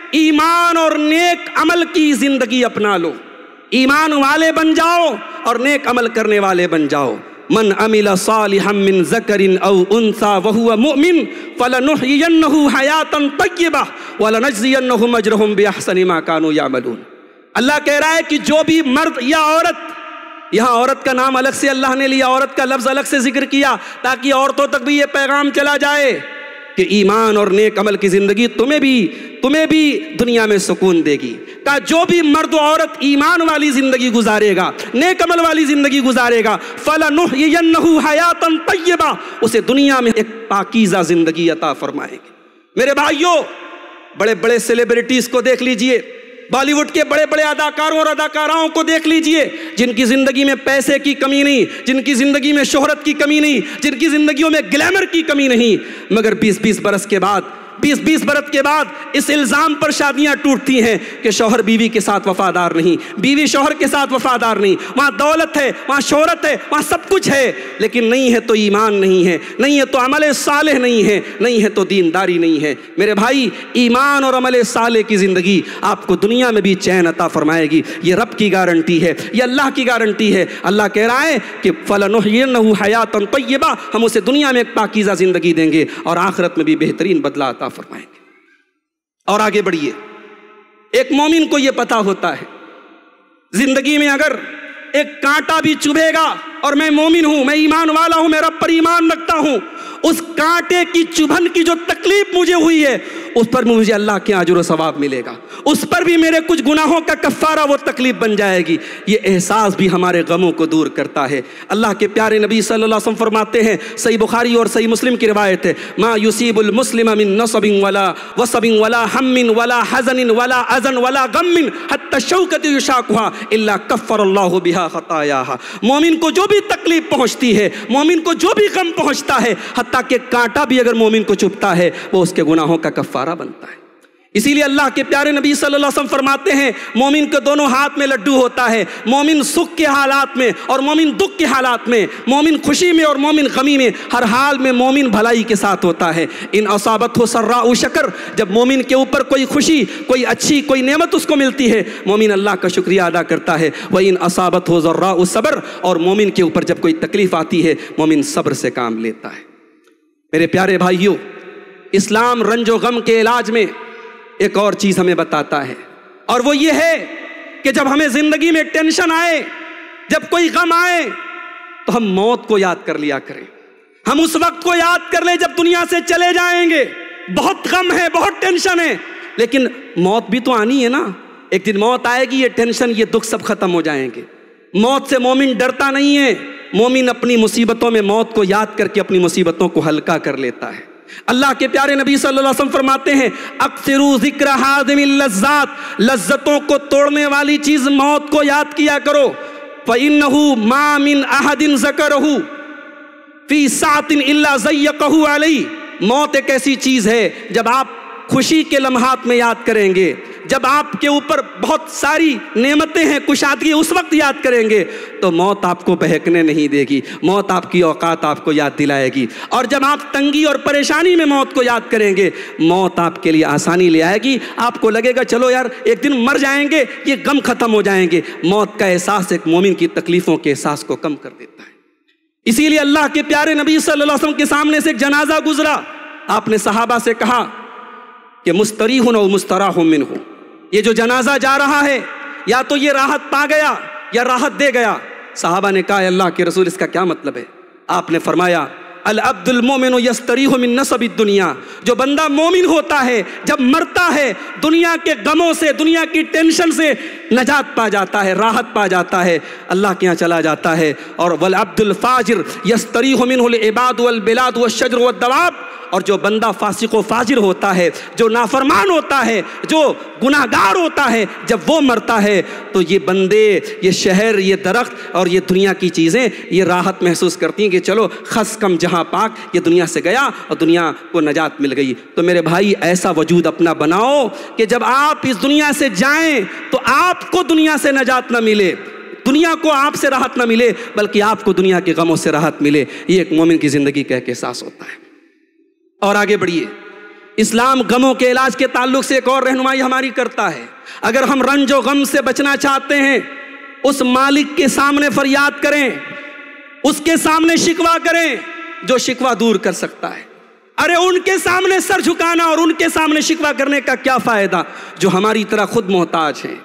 ایمان اور نیک عمل کی زندگی اپنا لو، ایمان والے بن جاؤ اور نیک عمل کرنے والے بن جاؤ۔ من عمل صالحا من ذکر او انثى وهو مؤمن فلنحيينه حیاتا طیبہ ولنجزینهم اجرهم باحسن ما كانوا يعملون۔ اللہ کہہ رہا ہے کہ جو بھی مرد یا عورت یہاں عورت کا نام الگ سے اللہ نے لیا، عورت کا لفظ الگ سے ذکر کیا تاکہ عورتوں تک بھی یہ پیغام چلا جائے کہ ایمان اور نیک عمل کی زندگی تمہیں بھی تمہیں بھی دنیا میں سکون دے گی۔ کہا جو بھی مرد و عورت ایمان والی زندگی گزارے گا، نیک عمل والی زندگی گزارے گا، فَلَنُحْيِيَنَّهُ حَيَاةً طَيِّبَةً، اسے دنیا میں ایک پاکیزہ زندگی عطا فرمائیں گے۔ میرے بھائیوں، بڑے بڑے سیلیبریٹیز کو دیکھ لیجئے، بالی ووڈ کے بڑے بڑے اداکاروں اور اداکاراؤں کو دیکھ لیجئے، جن کی زندگی میں پیسے کی کمی نہیں، جن کی زندگی میں شہرت کی کمی نہیں، جن کی زندگیوں میں گلیمر کی کمی نہیں، مگر بیس بیس برس کے بعد بیس بیس برس کے بعد اس الزام پر شادیاں ٹوٹتی ہیں کہ شوہر بیوی کے ساتھ وفادار نہیں، بیوی شوہر کے ساتھ وفادار نہیں۔ وہاں دولت ہے، وہاں شہرت ہے، وہاں سب کچھ ہے، لیکن نہیں ہے تو ایمان نہیں ہے، نہیں ہے تو عمل صالح نہیں ہے، نہیں ہے تو دینداری نہیں ہے۔ میرے بھائی، ایمان اور عمل صالح کی زندگی آپ کو دنیا میں بھی چین عطا فرمائے گی، یہ رب کی گارنٹی ہے، یہ اللہ کی گارنٹی ہے۔ اللہ کہہ رہا ہے کہ فَلَنُحْيِيَنَّهُ حَيَاةً طَيِّبَةً، ہم اسے دنیا میں ایک پاکیزہ زندگی دیں گے اور آخرت میں بھی بہترین بدلہ عطا فرمائیں گے۔ اور آگے بڑھیے، ایک مومن کو یہ پتا ہوتا ہے زندگی میں اگر ایک کانٹا بھی چبھے گا، اور میں مومن ہوں، میں ایمان والا ہوں، میں رب پر ایمان رکھتا ہوں، اس کانٹے کی چبھن کی جو تکلیف مجھے ہوئی ہے اس پر مجھے اللہ کے اجر و ثواب ملے گا، اس پر بھی میرے کچھ گناہوں کا کفارہ وہ تکلیف بن جائے گی۔ یہ احساس بھی ہمارے غموں کو دور کرتا ہے۔ اللہ کے پیارے نبی صلی اللہ علیہ وسلم فرماتے ہیں، صحیح بخاری اور صحیح مسلم کی روایت ہے، ما یصیب المسلم من نصب ولا وصب ولا ہم ولا حزن ولا اذن ولا غم حتى الشوکۃ یشاقها الا کفر اللہ بها خطاياها۔ مومن کو جو بھی تکلیف پہنچتی ہے، مومن کو جو بھی غم پہنچتا ہے، حتیٰ کہ کانٹا بھی اگر مومن کو چبھتا ہے وہ اس کے گناہوں کا کفارہ بنتا ہے۔ اسی لیے اللہ کے پیارے نبی صلی اللہ علیہ وسلم فرماتے ہیں، مومن کے دونوں ہاتھ میں لڈو ہوتا ہے، مومن سکھ کے حالات میں اور مومن دکھ کے حالات میں، مومن خوشی میں اور مومن غمی میں، ہر حال میں مومن بھلائی کے ساتھ ہوتا ہے۔ ان اصابتہ سراء شکر، جب مومن کے اوپر کوئی خوشی، کوئی اچھی کوئی نعمت اس کو ملتی ہے، مومن اللہ کا شکریہ ادا کرتا ہے۔ وَإِنْ أَصَابَتْهُ ضَرَّاءُ صبر، اور مومن کے اوپر جب کوئی تکلیف آتی ہے مومن صبر سے کام لیتا ہے۔ میرے پیارے بھائیوں، اسلام رنج و غم کے علاج میں ایک اور چیز ہمیں بتاتا ہے، اور وہ یہ ہے کہ جب ہمیں زندگی میں ٹینشن آئے، جب کوئی غم آئے، تو ہم موت کو یاد کر لیا کریں۔ ہم اس وقت کو یاد کر لیں جب دنیا سے چلے جائیں گے۔ بہت غم ہے، بہت ٹینشن ہے، لیکن موت بھی تو آنی ہے نا۔ ایک دن موت آئے گی، یہ ٹینشن یہ دکھ سب ختم ہو جائیں گے۔ موت سے مومن ڈرتا نہیں ہے، مومن اپنی مصیبتوں میں موت کو یاد کر کے اپنی مصیبتوں کو ہلکا کر لیتا ہے۔ اللہ کے پیارے نبی صلی اللہ علیہ وسلم فرماتے ہیں، اکثروا ذکر ہادم اللذات، لذتوں کو توڑنے والی چیز موت کو یاد کیا کرو۔ فَإِنَّهُ مَا مِنْ أَحَدٍ ذَكَرَهُ فِي سَاعَةٍ إِلَّا ضَيَّقَهُ عَلَيْهِ۔ موت ایک ایسی چیز ہے، جب آپ خوشی کے لمحات میں یاد کریں گے، جب آپ کے اوپر بہت ساری نعمتیں ہیں، کشادگی اس وقت یاد کریں گے تو موت آپ کو بہکنے نہیں دے گی، موت آپ کی اوقات آپ کو یاد دلائے گی۔ اور جب آپ تنگی اور پریشانی میں موت کو یاد کریں گے، موت آپ کے لیے آسانی لے آئے گی۔ آپ کو لگے گا چلو یار ایک دن مر جائیں گے، یہ غم ختم ہو جائیں گے۔ موت کا احساس ایک مومن کی تکلیفوں کے احساس کو کم کر دیتا ہے۔ اسی لیے اللہ کے پیارے نبی صلی اللہ علیہ وسلم کے سامنے سے ایک جنازہ گزرا، آپ نے صحابہ سے کہا کہ مستریح و مستراح منہ، یہ جو جنازہ جا رہا ہے یا تو یہ راحت پا گیا یا راحت دے گیا۔ صحابہ نے کہا اے اللہ کے رسول اس کا کیا مطلب ہے؟ آپ نے فرمایا العبد المومن یستریح من نصب الدنیا، جو بندہ مومن ہوتا ہے جب مرتا ہے دنیا کے غموں سے، دنیا کی ٹینشن سے نجات پا جاتا ہے، راحت پا جاتا ہے، اللہ کے یہاں چلا جاتا ہے۔ اور والعبد الفاجر یستریح منہ العباد والبلاد والشجر والدواب، اور جو بندہ فاسق و فاجر ہوتا ہے، جو نافرمان ہوتا ہے، جو گناہ گار ہوتا ہے، جب وہ مرتا ہے تو یہ بندے، یہ شہر، یہ درخت اور یہ دنیا کی چیزیں یہ راحت محسوس کرتی ہیں کہ چلو خس کم جہاں پاک، یہ دنیا سے گیا اور دنیا کو نجات مل گئی۔ تو میرے بھائی ایسا وجود اپنا بناؤ کہ جب آپ اس دنیا سے جائیں تو آپ کو دنیا سے نجات نہ ملے، دنیا کو آپ سے راحت نہ ملے، بلکہ آپ کو دنیا کے غموں سے راحت ملے۔ یہ ایک مومن کی زندگی کا ایک احساس ہوتا ہے۔ اور آگے بڑھیے، اسلام غموں کے علاج کے تعلق سے ایک اور رہنمائی ہماری کرتا ہے۔ اگر ہم رنج و غم سے بچنا چاہتے ہیں، اس مالک کے سامنے فریاد کریں، اس کے سامنے شکوہ کریں جو شکوہ دور کر سکتا ہے۔ ارے ان کے سامنے سر جھکانا اور ان کے سامنے شکوہ کرنے کا کیا فائدہ جو ہماری طرح خود محتاج ہیں۔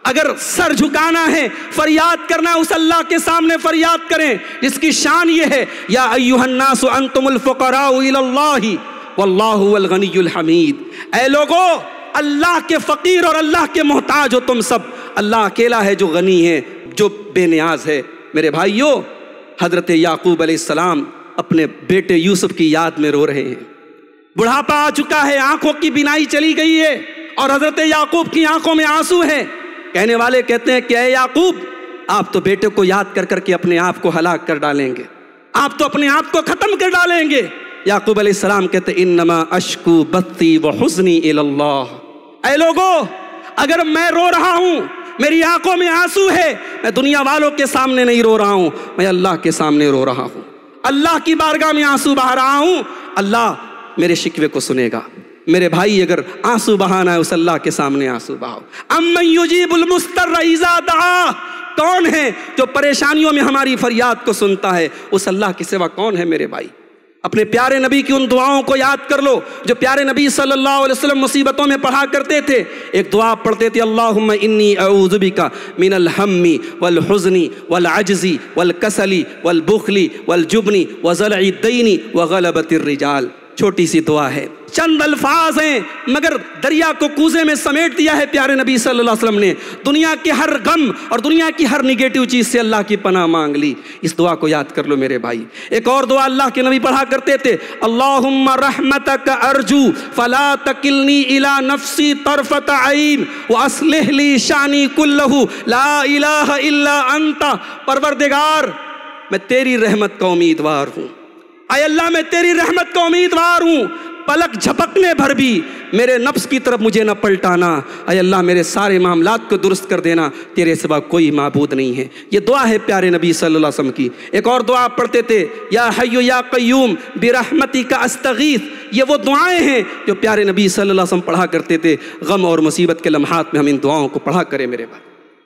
اگر سر جھکانا ہے، فریاد کرنا ہے، اس اللہ کے سامنے فریاد کریں جس کی شان یہ ہے یا ایھا الناس انتم الفقراء الی اللہ واللہ هو الغنی الحمید۔ اے لوگو، اللہ کے فقیر اور اللہ کے محتاج ہو تم سب، اللہ اکیلا ہے جو غنی ہے، جو بے نیاز ہے۔ میرے بھائیو، حضرت یعقوب علیہ السلام اپنے بیٹے یوسف کی یاد میں رو رہے ہیں۔ بڑھاپا آ چکا ہے، آنکھوں کی بینائی چلی گئی ہے اور حضرت یعقوب کی آنکھوں میں آنسو ہے۔ کہنے والے کہتے ہیں کہ اے یعقوب، آپ تو بیٹے کو یاد کر کر کے اپنے آپ کو ہلاک کر ڈالیں گے، آپ تو اپنے آپ کو ختم کر ڈالیں گے۔ یعقوب علیہ السلام کہتے ہیں انما اشکو بثی وحزنی الی اللہ۔ اے لوگو، اگر میں رو رہا ہوں، میری آنکھوں میں آنسو ہے، میں دنیا والوں کے سامنے نہیں رو رہا ہوں، میں اللہ کے سامنے رو رہا ہوں، اللہ کی بارگاہ میں آنسو بہا رہا ہوں، اللہ میرے شکوے کو سنے گا۔ میرے بھائی، اگر آنسو بہانا ہے اس اللہ کے سامنے آنسو بہاؤ۔ امن یجیب المضطر اذا دعا، کون ہے جو پریشانیوں میں ہماری فریاد کو سنتا ہے؟ اس اللہ کے سوا کون ہے میرے بھائی؟ اپنے پیارے نبی کی ان دعاؤں کو یاد کر لو جو پیارے نبی صلی اللہ علیہ وسلم مصیبتوں میں پڑھا کرتے تھے۔ ایک دعا پڑھتے تھے، اللہم انی اعوذ بک من الہم والحزن والعجز والکسل والبخل والجبن وضلع الدین وغلبۃ الرجال۔ چھوٹی سی دعا ہے، چند الفاظ ہیں، مگر دریا کو کوزے میں سمیٹ دیا ہے پیارے نبی صلی اللہ علیہ وسلم نے۔ دنیا کے ہر غم اور دنیا کی ہر نگیٹو چیز سے اللہ کی پناہ مانگ لی۔ اس دعا کو یاد کر لو میرے بھائی۔ ایک اور دعا اللہ کے نبی پڑھا کرتے تھے، اللہم رحمتک ارجو فلا تکلنی الی نفسی طرفۃ عین واصلح لی شانی کلہ لا الہ الا انت۔ پروردگار، میں تیری رحمت کا امیدوار ہوں، اے اللہ میں تیری رحمت کا امیدوار ہوں، پلک جھپکنے بھر بھی میرے نفس کی طرف مجھے نہ پلٹانا، اے اللہ میرے سارے معاملات کو درست کر دینا، تیرے سوا کوئی معبود نہیں ہے۔ یہ دعا ہے پیارے نبی صلی اللہ علیہ وسلم کی۔ ایک اور دعا پڑھتے تھے، یا حی یا قیوم برحمتک استغیث۔ یہ وہ دعائیں ہیں جو پیارے نبی صلی اللہ علیہ وسلم پڑھا کرتے تھے۔ غم اور مصیبت کے لمحات میں ہم ان دعاؤں کو پڑھا کریں میرے بھائی۔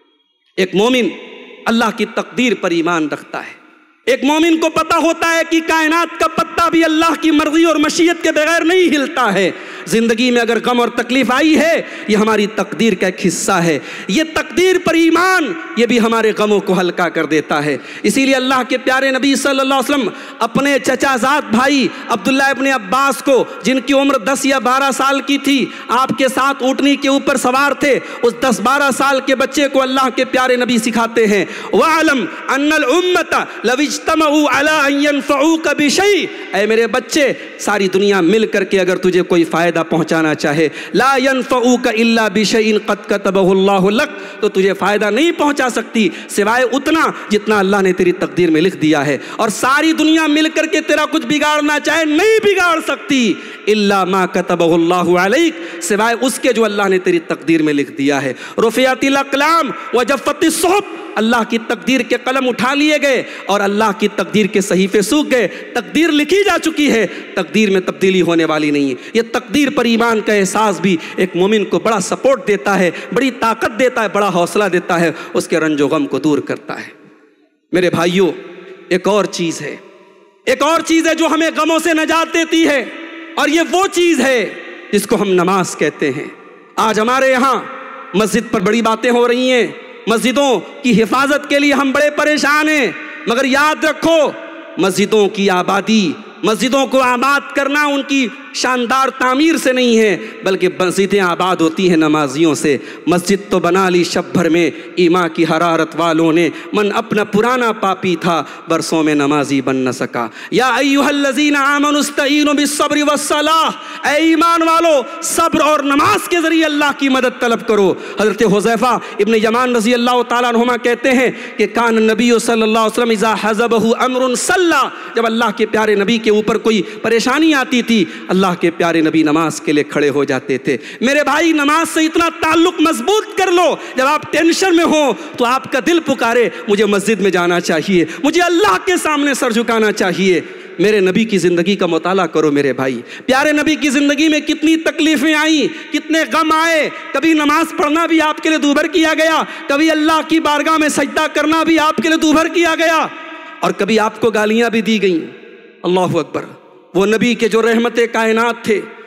ایک مومن اللہ کی تقدیر پر ایمان رکھتا ہے، ایک مومن کو پتہ ہوتا ہے کہ کائنات کا پتا بھی اللہ کی مرضی اور مشیت کے بغیر نہیں ہلتا ہے۔ زندگی میں اگر غم اور تکلیف آئی ہے، یہ ہماری تقدیر کا ایک حصہ ہے۔ یہ تقدیر پر ایمان، یہ بھی ہمارے غموں کو ہلکا کر دیتا ہے۔ اسی لیے اللہ کے پیارے نبی صلی اللہ علیہ وسلم اپنے چچا زاد بھائی عبداللہ ابن عباس کو، جن کی عمر دس یا بارہ سال کی تھی، آپ کے ساتھ اونٹنی کے اوپر سوار تھے، اس دس بارہ سال کے بچے کو اللہ کے پیارے نبی سکھاتے ہیں، وَعَلَمْ أَنَّ الْأُمَّةَ لَوِ اجْتَمَعُوا عَلَىٰ أَن يَنفَعُوكَ بِشَيْءٍ۔ اے میرے بچے، ساری دنیا مل کر کے اگر تجھے کوئی فائدہ پہنچانا چاہے، لا ينفعوك الا بشيء قد كتبه الله لك، تو تجھے فائدہ نہیں پہنچا سکتی سوائے اتنا جتنا اللہ نے تیری تقدیر میں لکھ دیا ہے۔ اور ساری دنیا مل کر کے تیرا کچھ بگاڑنا چاہے نہیں بگاڑ سکتی، الا ما كتبه الله عليك، سوائے اس کے جو اللہ نے تیری تقدیر میں لکھ دیا ہے۔ رفعت الاقلام وجفت الصحف، اللہ کی تقدیر کے قلم اٹھا لیے گئے اور اللہ کی تقدیر کے صحیفے سوکھ گئے۔ تقدیر لکھی جا چکی ہے، تقدیر میں تبدیلی ہونے والی نہیں ہے۔ یہ تقدیر پر ایمان کا احساس بھی ایک مومن کو بڑا سپورٹ دیتا ہے، بڑی طاقت دیتا ہے، بڑا حوصلہ دیتا ہے، اس کے رنج و غم کو دور کرتا ہے۔ میرے بھائیوں، ایک اور چیز ہے، ایک اور چیز ہے جو ہمیں غموں سے نجات دیتی ہے، اور یہ وہ چیز ہے جس کو ہم نماز کہتے ہیں۔ آج ہمارے یہاں مسجد پر بڑی باتیں ہو رہی ہیں، مسجدوں کی حفاظت کے لیے ہم بڑے پریشان ہیں، مگر یاد رکھو، مسجدوں کی آبادی، مسجدوں کو آباد کرنا ان کی شاندار تعمیر سے نہیں ہے، بلکہ مسجدیں آباد ہوتی ہیں نمازیوں سے۔ مسجد تو بنا لی شب بھر میں ایمان کی حرارت والوں نے، من اپنا پرانا پاپی تھا برسوں میں نمازی بن نہ سکا۔ یا ایھا الذین آمنوا استعینوا بالصبر والصلاۃ، اے ایمان والو، صبر اور نماز کے ذریعے اللہ کی مدد طلب کرو۔ حضرت حذیفہ ابن یمان رضی اللہ تعالیٰ عنہما کہتے ہیں کہ کان نبی صلی اللہ علیہ وسلم اذا حزبہ امر صلی، جب اللہ کے پیارے نبی کے اوپر کوئی پریشانی آتی تھی، اللہ کے پیارے نبی نماز کے لیے کھڑے ہو جاتے تھے۔ میرے بھائی، نماز سے اتنا تعلق مضبوط کر لو، جب آپ ٹینشن میں ہو تو آپ کا دل پکارے مجھے مسجد میں جانا چاہیے، مجھے اللہ کے سامنے سر جھکانا چاہیے۔ میرے نبی کی زندگی کا مطالعہ کرو میرے بھائی، پیارے نبی کی زندگی میں کتنی تکلیفیں آئیں، کتنے غم آئے، کبھی نماز پڑھنا بھی آپ کے لیے دوبھر کیا گیا، کبھی اللہ کی بارگاہ میں سجدہ کرنا بھی آپ کے لیے دوبھر کیا گیا، اور کبھی آپ کو گالیاں بھی دی گئیں۔ اللہ اکبر۔ وہ نبی کے جو رحمت کائنات تھے،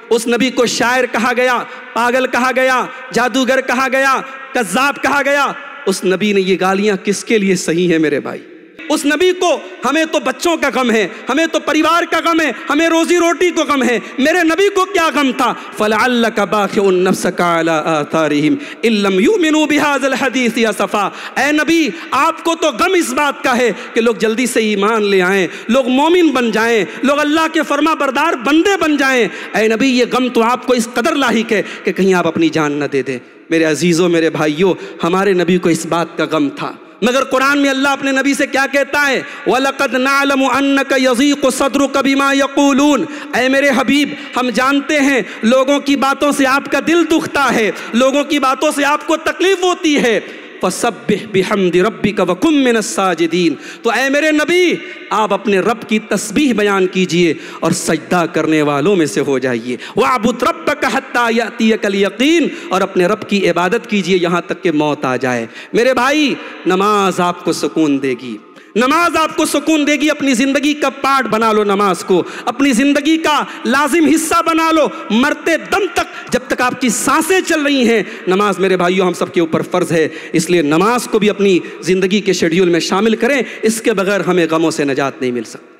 اس نبی کو شاعر کہا گیا، پاگل کہا گیا، جادوگر کہا گیا، کذاب کہا گیا، اس نبی نے یہ گالیاں کس کے لیے صحیح ہیں میرے بھائی؟ اس نبی کو ہمیں تو بچوں کا غم ہے، ہمیں تو پریوار کا غم ہے، ہمیں روزی روٹی کو غم ہے، میرے نبی کو کیا غم تھا؟ فَلَعَلَّكَ بَاخِعٌ نَفْسَكَ عَلَىٰ آثَارِهِمْ إِن لَّمْ يُؤْمِنُوا بِهَٰذَا الْحَدِيثِ أَسَفًا۔ اے نبی آپ کو تو غم اس بات کا ہے کہ لوگ جلدی سے ایمان لے آئیں، لوگ مومن بن جائیں، لوگ اللہ کے فرما بردار بندے بن جائیں۔ اے نبی یہ غم تو آپ کو اس قدر لاحق ہے کہ کہیں آپ اپنی جان نہ دے دیں۔ میرے عزیزوں، میرے بھائیوں، ہمارے نبی کو اس بات کا غم تھا، مگر قرآن میں اللہ اپنے نبی سے کیا کہتا ہے؟ وَلَقَدْ نَعْلَمُ أَنَّكَ يَضِيقُ صَدْرُكَ بِمَا يَقُولُونَ۔ اے میرے حبیب، ہم جانتے ہیں لوگوں کی باتوں سے آپ کا دل دکھتا ہے، لوگوں کی باتوں سے آپ کو تکلیف ہوتی ہے۔ فَسَبِّحْ بِحَمْدِ رَبِّكَ وَكُن مِّنَ السَّاجِدِينَ۔ تو اے میرے نبی، آپ اپنے رب کی تسبیح بیان کیجئے اور سجدہ کرنے والوں میں سے ہو جائیے۔ وَاعْبُدْ رَبَّكَ حَتَّىٰ يَأْتِيَكَ الْيَقِينُ۔ اور اپنے رب کی عبادت کیجئے یہاں تک کہ موت آ جائے۔ میرے بھائی، نماز آپ کو سکون دے گی، نماز آپ کو سکون دے گی۔ اپنی زندگی کا پارٹ بنا لو نماز کو، اپنی زندگی کا لازم حصہ بنا لو۔ مرتے دم تک، جب تک آپ کی سانسیں چل رہی ہیں، نماز میرے بھائیوں ہم سب کے اوپر فرض ہے۔ اس لیے نماز کو بھی اپنی زندگی کے شیڈیول میں شامل کریں، اس کے بغیر ہمیں غموں سے نجات نہیں مل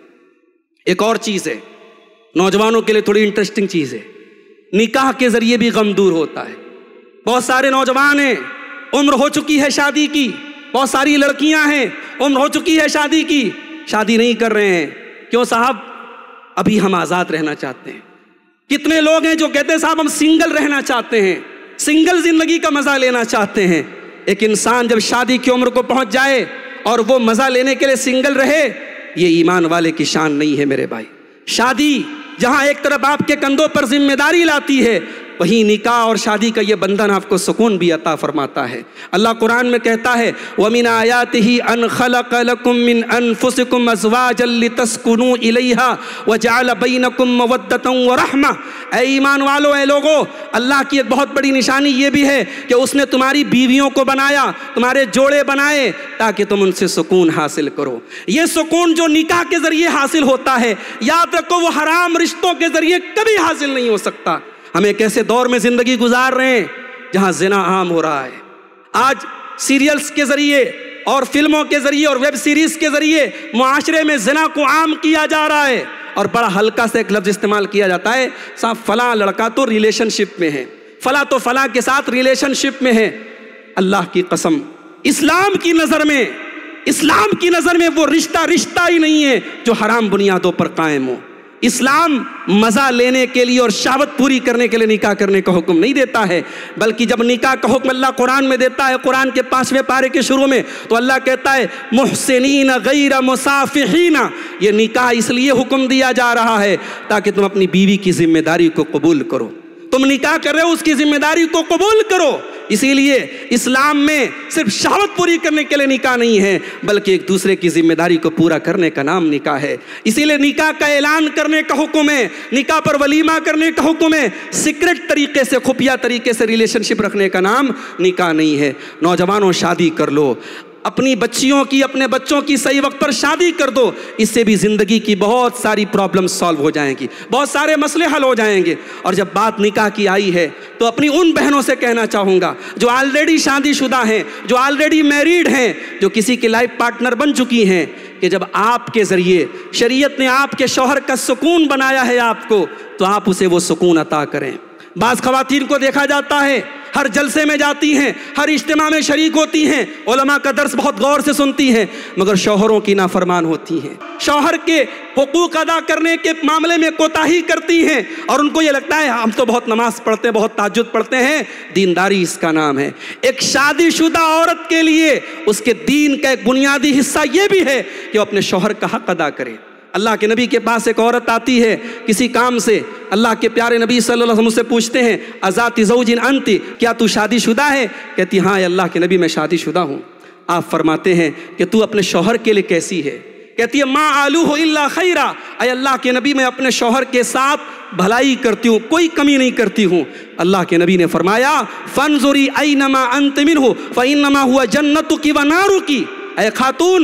سکتی۔ ایک اور چیز ہے، نوجوانوں کے لیے تھوڑی انٹرسٹنگ چیز ہے، نکاح کے ذریعے بھی غم دور ہوتا ہے۔ بہت سارے نوجوان ہیں، عمر ہو چکی ہے شادی کی، بہت ساری لڑکیاں ہیں، عمر ہو چکی ہے شادی کی، شادی نہیں کر رہے ہیں۔ کیوں صاحب؟ ابھی ہم آزاد رہنا چاہتے ہیں۔ کتنے لوگ ہیں جو کہتے ہیں صاحب ہم سنگل رہنا چاہتے ہیں، سنگل زندگی کا مزہ لینا چاہتے ہیں۔ ایک انسان جب شادی کی عمر کو پہنچ جائے اور وہ مزہ لینے کے لیے سنگل رہے، یہ ایمان والے کی شان نہیں ہے میرے بھائی۔ شادی جہاں ایک طرف آپ کے کندھوں پر ذمہ داری لاتی ہے، وہیں نکاح اور شادی کا یہ بندھن آپ کو سکون بھی عطا فرماتا ہے۔ اللہ قرآن میں کہتا ہے وَمِنْ آيَاتِهِ أَنْ خَلَقَ لَكُم مِّنْ أَنفُسِكُمْ أَزْوَاجًا لِتَسْكُنُوا إِلَيْهَا وَجَعَلَ بَيْنَكُم مَّوَدَّةً وَرَحْمَةً۔ اے ایمان والو، اے لوگو، اللہ کی ایک بہت بڑی نشانی یہ بھی ہے کہ اس نے تمہاری بیویوں کو بنایا، تمہارے جوڑے بنائے تاکہ تم ان سے سکون حاصل کرو۔ یہ سکون جو نکاح کے ذریعے حاصل ہوتا ہے، یاد رکھو وہ حرام رشتوں کے ذریعے کبھی حاصل نہیں ہو سکتا۔ ہم ایک ایسے دور میں زندگی گزار رہے ہیں جہاں زنا عام ہو رہا ہے۔ آج سیریلز کے ذریعے اور فلموں کے ذریعے اور ویب سیریز کے ذریعے معاشرے میں زنا کو عام کیا جا رہا ہے، اور بڑا ہلکا سے ایک لفظ استعمال کیا جاتا ہے، صاحب فلاں لڑکا تو ریلیشن شپ میں ہے، فلاں تو فلاں کے ساتھ ریلیشن شپ میں ہے۔ اللہ کی قسم، اسلام کی نظر میں اسلام کی نظر میں وہ رشتہ رشتہ ہی نہیں ہے جو حرام بنیادوں پر قائم ہو۔ اسلام مزہ لینے کے لیے اور شہوت پوری کرنے کے لیے نکاح کرنے کا حکم نہیں دیتا ہے، بلکہ جب نکاح کا حکم اللہ قرآن میں دیتا ہے، قرآن کے پانچویں پارے کے شروع میں، تو اللہ کہتا ہے محسنین غیر مصافحین۔ یہ نکاح اس لیے حکم دیا جا رہا ہے تاکہ تم اپنی بیوی کی ذمہ داری کو قبول کرو۔ تم نکاح کر رہے ہو، اس کی ذمہ داری کو قبول کرو۔ اسی لیے اسلام میں صرف شہوت پوری کرنے کے لیے نکاح نہیں ہے، بلکہ ایک دوسرے کی ذمہ داری کو پورا کرنے کا نام نکاح ہے۔ اسی لیے نکاح کا اعلان کرنے کا حکم ہے، نکاح پر ولیمہ کرنے کا حکم ہے۔ سیکرٹ طریقے سے، خفیہ طریقے سے ریلیشن شپ رکھنے کا نام نکاح نہیں ہے۔ نوجوانوں، شادی کر لو، اپنی بچیوں کی، اپنے بچوں کی صحیح وقت پر شادی کر دو۔ اس سے بھی زندگی کی بہت ساری پرابلم سالو ہو جائیں گی، بہت سارے مسئلے حل ہو جائیں گے۔ اور جب بات نکاح کی آئی ہے تو اپنی ان بہنوں سے کہنا چاہوں گا جو آلریڈی شادی شدہ ہیں، جو آلریڈی میریڈ ہیں، جو کسی کی لائف پارٹنر بن چکی ہیں، کہ جب آپ کے ذریعے شریعت نے آپ کے شوہر کا سکون بنایا ہے آپ کو، تو آپ اسے وہ سکون عطا کریں۔ بعض خواتین کو دیکھا جاتا ہے ہر جلسے میں جاتی ہیں، ہر اجتماع میں شریک ہوتی ہیں، علماء کا درس بہت غور سے سنتی ہیں، مگر شوہروں کی نافرمان ہوتی ہیں، شوہر کے حقوق ادا کرنے کے معاملے میں کوتاہی کرتی ہیں، اور ان کو یہ لگتا ہے ہم تو بہت نماز پڑھتے ہیں، بہت تہجد پڑھتے ہیں۔ دینداری اس کا نام ہے۔ ایک شادی شدہ عورت کے لیے اس کے دین کا ایک بنیادی حصہ یہ بھی ہے کہ وہ اپنے شوہر کا حق ادا کرے۔ اللہ کے نبی کے پاس ایک عورت آتی ہے کسی کام سے، اللہ کے پیارے نبی صلی اللہ علیہ وسلم سے پوچھتے ہیں اذات زوج انت، کیا تو شادی شدہ ہے؟ کہتی ہاں اللہ کے نبی میں شادی شدہ ہوں۔ آپ فرماتے ہیں کہ تو اپنے شوہر کے لیے کیسی ہے؟ کہتی ہے ما آلوہ الا خیرا، اے اللہ کے نبی میں اپنے شوہر کے ساتھ بھلائی کرتی ہوں، کوئی کمی نہیں کرتی ہوں۔ اللہ کے نبی نے فرمایا فانظری اینما انت منہ فانما هو جنتک و نارک، اے خاتون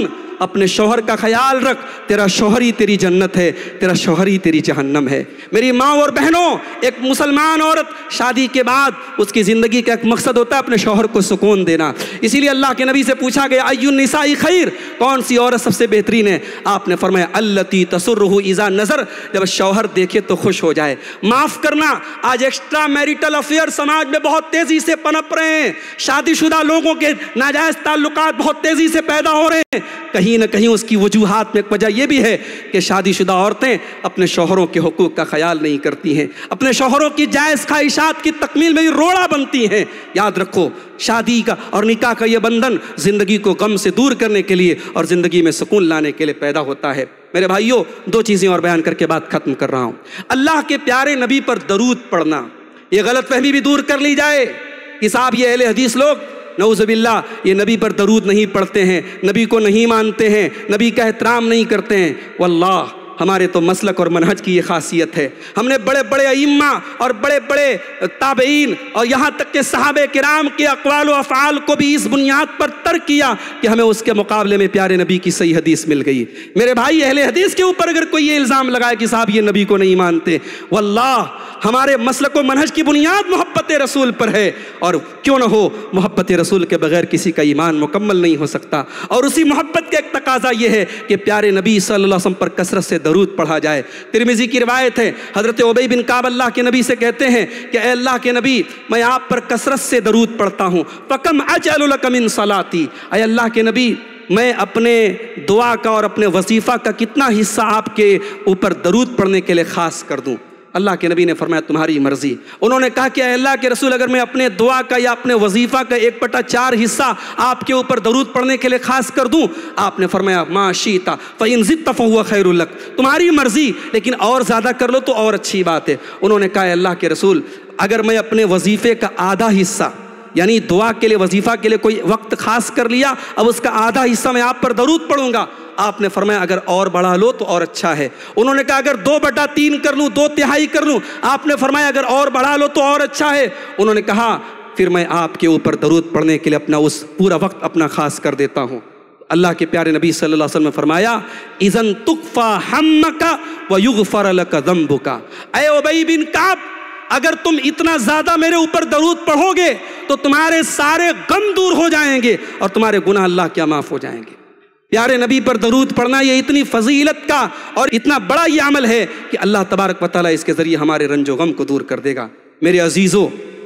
اپنے شوہر کا خیال رکھ، تیرا شوہر ہی تیری جنت ہے، تیرا شوہر ہی تیری جہنم ہے۔ میری ماں اور بہنوں، ایک مسلمان عورت شادی کے بعد اس کی زندگی کا ایک مقصد ہوتا ہے اپنے شوہر کو سکون دینا۔ اسی لیے اللہ کے نبی سے پوچھا گیا ای النساء خیر، کون سی عورت سب سے بہترین ہے؟ آپ نے فرمایا التی تسرہ اذا نظر، جب شوہر دیکھے تو خوش ہو جائے۔ معاف کرنا، آج ایکسٹرا میریٹل افیئر سماج میں بہت تیزی سے پنپ رہے ہیں، شادی شدہ لوگوں کے ناجائز تعلقات بہت تیزی سے پیدا ہو رہے ہیں۔ کہیں نہ کہیں اس کی وجوہات میں ایک وجہ یہ بھی ہے کہ شادی شدہ عورتیں اپنے شوہروں کے حقوق کا خیال نہیں کرتی ہیں، اپنے شوہروں کی جائز خواہشات کی تکمیل میں روڑا بنتی ہیں۔ یاد رکھو، شادی کا اور نکاح کا یہ بندھن زندگی کو غم سے دور کرنے کے لیے اور زندگی میں سکون لانے کے لیے پیدا ہوتا ہے۔ میرے بھائیوں، دو چیزیں اور بیان کر کے بات ختم کر رہا ہوں۔ اللہ کے پیارے نبی پر درود پڑھنا، یہ غلط فہمی بھی دور کر لی جائے کہ صاحب یہ اہل حدیث لوگ نعوذ باللہ یہ نبی پر درود نہیں پڑھتے ہیں، نبی کو نہیں مانتے ہیں، نبی کا احترام نہیں کرتے ہیں۔ واللہ ہمارے تو مسلک اور منہج کی یہ خاصیت ہے، ہم نے بڑے بڑے ائمہ اور بڑے بڑے تابعین اور یہاں تک کہ صحابہ کرام کے اقوال و افعال کو بھی اس بنیاد پر ترک کیا کہ ہمیں اس کے مقابلے میں پیارے نبی کی صحیح حدیث مل گئی۔ میرے بھائی، اہل حدیث کے اوپر اگر کوئی یہ الزام لگائے کہ صاحب یہ نبی کو نہیں مانتے، واللہ ہمارے مسلک و منہج کی بنیاد محبت رسول پر ہے، اور کیوں نہ ہو، محبت رسول کے بغیر کسی کا ایمان مکمل نہیں ہو سکتا۔ اور اسی محبت کا ایک تقاضا یہ ہے کہ پیارے نبی صلی اللہ علیہ وسلم پر کثرت سے درود پڑھا جائے۔ ترمذی کی روایت ہے، حضرت ابی بن کعب اللہ کے نبی سے کہتے ہیں کہ اے اللہ کے نبی، میں آپ پر کثرت سے درود پڑھتا ہوں، فکم اجعل لک من صلاتی، اے اللہ کے نبی میں اپنے دعا کا اور اپنے وظیفہ کا کتنا حصہ آپ کے اوپر درود پڑھنے کے لیے خاص کر دوں؟ اللہ کے نبی نے فرمایا تمہاری مرضی۔ انہوں نے کہا کہ اے اللہ کے رسول، اگر میں اپنے دعا کا یا اپنے وظیفہ کا ایک بٹا چار حصہ آپ کے اوپر درود پڑھنے کے لیے خاص کر دوں؟ آپ نے فرمایا ما شئت فإن زدت فهو خیر لک، تمہاری مرضی، لیکن اور زیادہ کر لو تو اور اچھی بات ہے۔ انہوں نے کہا اے اللہ کے رسول، اگر میں اپنے وظیفے کا آدھا حصہ، یعنی دعا کے لیے وظیفہ کے لیے کوئی وقت خاص کر لیا، اب اس کا آدھا حصہ میں آپ پر درود پڑھوں گا، آپ نے فرمایا اگر اور بڑھا لو تو اور اچھا ہے۔ انہوں نے کہا اگر دو بٹا تین کر لوں، دو تہائی کر لوں، آپ نے فرمایا اگر اور بڑھا لو تو اور اچھا ہے۔ انہوں نے کہا پھر میں آپ کے اوپر درود پڑھنے کے لیے اپنا اس پورا وقت اپنا خاص کر دیتا ہوں۔ اللہ کے پیارے نبی صلی اللہ علیہ وسلم نے فرمایا اذن تکفی ہمک ویغفر لک ذنبک، اے ابی بن کعب، اگر تم اتنا زیادہ میرے اوپر درود پڑھو گے تو تمہارے سارے غم دور ہو جائیں گے اور تمہارے گناہ اللہ کیا معاف ہو جائیں گے۔ پیارے نبی پر درود پڑھنا یہ اتنی فضیلت کا اور اتنا بڑا یہ عمل ہے کہ اللہ تبارک و تعالیٰ اس کے ذریعے ہمارے رنج و غم کو دور کر دے گا۔ میرے عزیزو،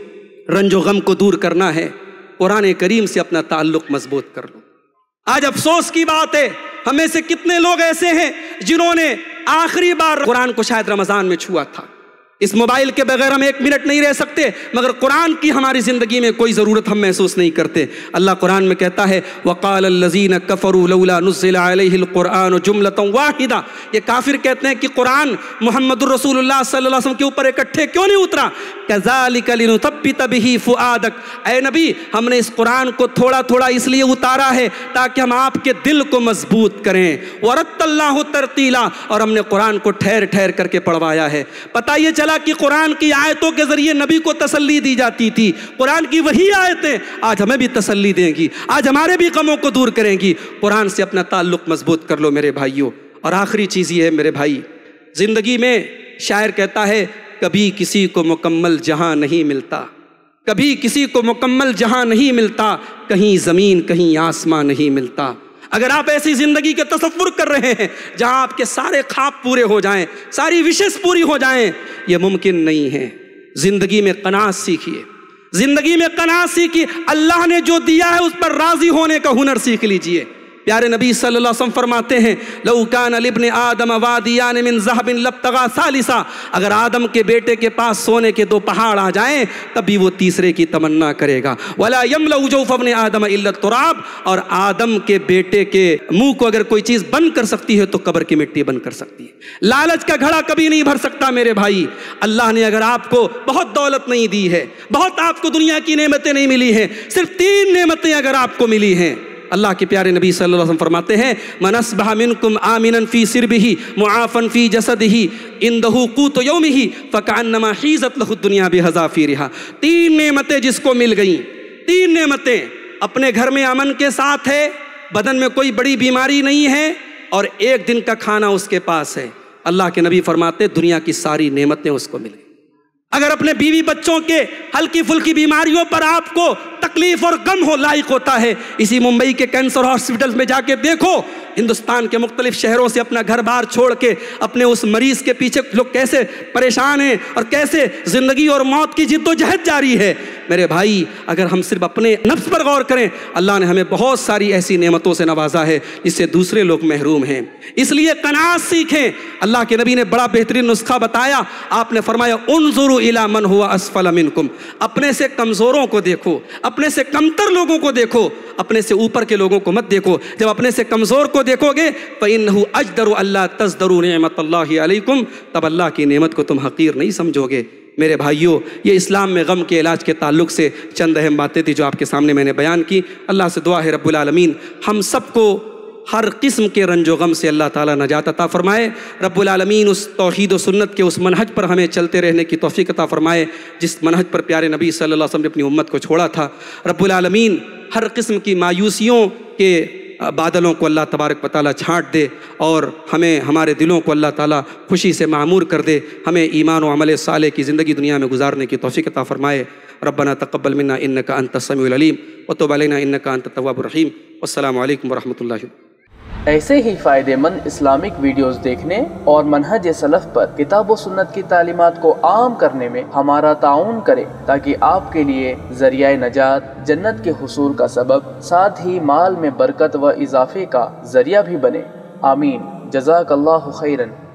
رنج و غم کو دور کرنا ہے، قرآن کریم سے اپنا تعلق مضبوط کر لو۔ آج افسوس کی بات ہے، ہمیں سے کتنے لوگ ایسے ہیں جنہوں نے آخری بار قرآن کو شاید رمضان میں چھوا تھا۔ اس موبائل کے بغیر ہم ایک منٹ نہیں رہ سکتے، مگر قرآن کی ہماری زندگی میں کوئی ضرورت ہم محسوس نہیں کرتے۔ اللہ قرآن میں کہتا ہے وَقَالَ الَّذِينَ كَفَرُوا لَوْلَا نُزِّلَ عَلَيْهِ الْقُرْآنُ جُمْلَةً وَاحِدَةً، یہ کافر کہتے ہیں کہ قرآن محمد الرسول اللہ صلی اللہ علیہ وسلم کے اوپر اکٹھے کیوں نہیں اترا؟ كَذَلِكَ لِنُثَبِّتَ بِهِ فُؤَادَكَ، اے نبی ہم نے اس قرآن کو تھوڑا تھوڑا اس لیے اتارا ہے تاکہ ہم آپ کے دل کو مضبوط کریں۔ وَرَتَّ اللَّهُ تَرْتِيلًا، اور ہم نے قرآن کو ٹھہر ٹھہر کر کے پڑھوایا ہے۔ پتہ یہ کہ قرآن کی آیتوں کے ذریعے نبی کو تسلی دی جاتی تھی، قرآن کی وہی آیتیں آج ہمیں بھی تسلی دیں گی، آج ہمارے بھی غموں کو دور کریں گی۔ قرآن سے اپنا تعلق مضبوط کر لو میرے بھائیوں۔ اور آخری چیز یہ ہے میرے بھائی، زندگی میں شاعر کہتا ہے کبھی کسی کو مکمل جہاں نہیں ملتا، کبھی کسی کو مکمل جہاں نہیں ملتا، کہیں زمین کہیں آسمان نہیں ملتا۔ اگر آپ ایسی زندگی کے تصور کر رہے ہیں جہاں آپ کے سارے خواب پورے ہو جائیں، ساری وشز پوری ہو جائیں، یہ ممکن نہیں ہے۔ زندگی میں قناعت سیکھیے، زندگی میں قناعت سیکھیے، اللہ نے جو دیا ہے اس پر راضی ہونے کا ہنر سیکھ لیجئے۔ پیارے نبی صلی اللہ علیہ وسلم فرماتے ہیں لو کان لابن آدم وادیان من ذهب لابتغى ثالثا، اگر آدم کے بیٹے کے پاس سونے کے دو پہاڑ آ جائیں تب بھی وہ تیسرے کی تمنا کرے گا۔ ولا يملأ جوف ابن آدم الا التراب، اور آدم کے بیٹے کے منہ کو اگر کوئی چیز بند کر سکتی ہے تو قبر کی مٹی بند کر سکتی ہے۔ لالچ کا گھڑا کبھی نہیں بھر سکتا میرے بھائی۔ اللہ نے اگر آپ کو بہت دولت نہیں دی ہے، بہت آپ کو دنیا کی نعمتیں نہیں ملی ہیں، صرف تین نعمتیں اگر آپ کو ملی ہیں، اللہ کے پیارے نبی صلی اللہ علیہ وسلم فرماتے ہیں من اصبح منکم آمنا فی سربہ معافا فی جسدہ عندہ قوت یومہ فکأنما حیزت لہ الدنیا بحذافیرہا۔ تین نعمتیں جس کو مل گئیں، تین نعمتیں، اپنے گھر میں امن کے ساتھ ہے، بدن میں کوئی بڑی بیماری نہیں ہے اور ایک دن کا کھانا اس کے پاس ہے، اللہ کے نبی فرماتے دنیا کی ساری نعمتیں اس کو ملیں۔ اگر اپنے بیوی بچوں کے ہلکی پھلکی بیماریوں پر آپ کو تکلیف اور غم ہو لائق ہوتا ہے، اسی ممبئی کے کینسر ہاسپٹل میں جا کے دیکھو، ہندوستان کے مختلف شہروں سے اپنا گھر بار چھوڑ کے اپنے اس مریض کے پیچھے لوگ کیسے پریشان ہیں اور کیسے زندگی اور موت کی جد و جہد جاری ہے۔ میرے بھائی، اگر ہم صرف اپنے نفس پر غور کریں، اللہ نے ہمیں بہت ساری ایسی نعمتوں سے نوازا ہے جس سے دوسرے لوگ محروم ہیں، اس لیے قناعت سیکھیں۔ اللہ کے نبی نے بڑا بہترین نسخہ بتایا، آپ نے فرمایا انظروا الی من هو اسفل منکم، اپنے سے کمزوروں کو دیکھو، اپنے سے کمتر لوگوں کو دیکھو، اپنے سے اوپر کے لوگوں کو مت دیکھو۔ جب اپنے سے کمزور کو دیکھو گے فَإِنَّهُ أَجْدَرُ أَلَّا تَزْدَرُوا نِعْمَةَ اللَّهِ عَلَيْكُمْ، تب اللہ کی نعمت کو تم حقیر نہیں سمجھو گے۔ میرے بھائیوں، یہ اسلام میں غم کے علاج کے تعلق سے چند اہم باتیں تھی جو آپ کے سامنے میں نے بیان کی۔ اللہ سے دعا ہے رب العالمین ہم سب کو ہر قسم کے رنج و غم سے اللہ تعالیٰ نجات عطا فرمائے۔ رب العالمین اس توحید و سنت کے اس منہج پر ہمیں چلتے رہنے کی توفیق عطا فرمائے جس منہج پر پیارے نبی صلی اللہ علیہ وسلم نے اپنی امت کو چھوڑا تھا۔ رب العالمین ہر قسم کی مایوسیوں کے بادلوں کو اللہ تبارک و تعالیٰ چھانٹ دے اور ہمیں ہمارے دلوں کو اللہ تعالیٰ خوشی سے معمور کر دے، ہمیں ایمان و عمل صالح کی زندگی دنیا میں گزارنے کی توفیق عطا فرمائے۔ ربنا تقبل منا انک انت السمیع العلیم وتب علینا انک انت التواب الرحیم۔ والسلام علیکم ورحمۃ اللہ۔ ایسے ہی فائدہ مند اسلامک ویڈیوز دیکھنے اور منہج سلف پر کتاب و سنت کی تعلیمات کو عام کرنے میں ہمارا تعاون کریں تاکہ آپ کے لیے ذریعہ نجات، جنت کے حصول کا سبب، ساتھ ہی مال میں برکت و اضافے کا ذریعہ بھی بنے۔ آمین۔ جزاک اللہ خیرن۔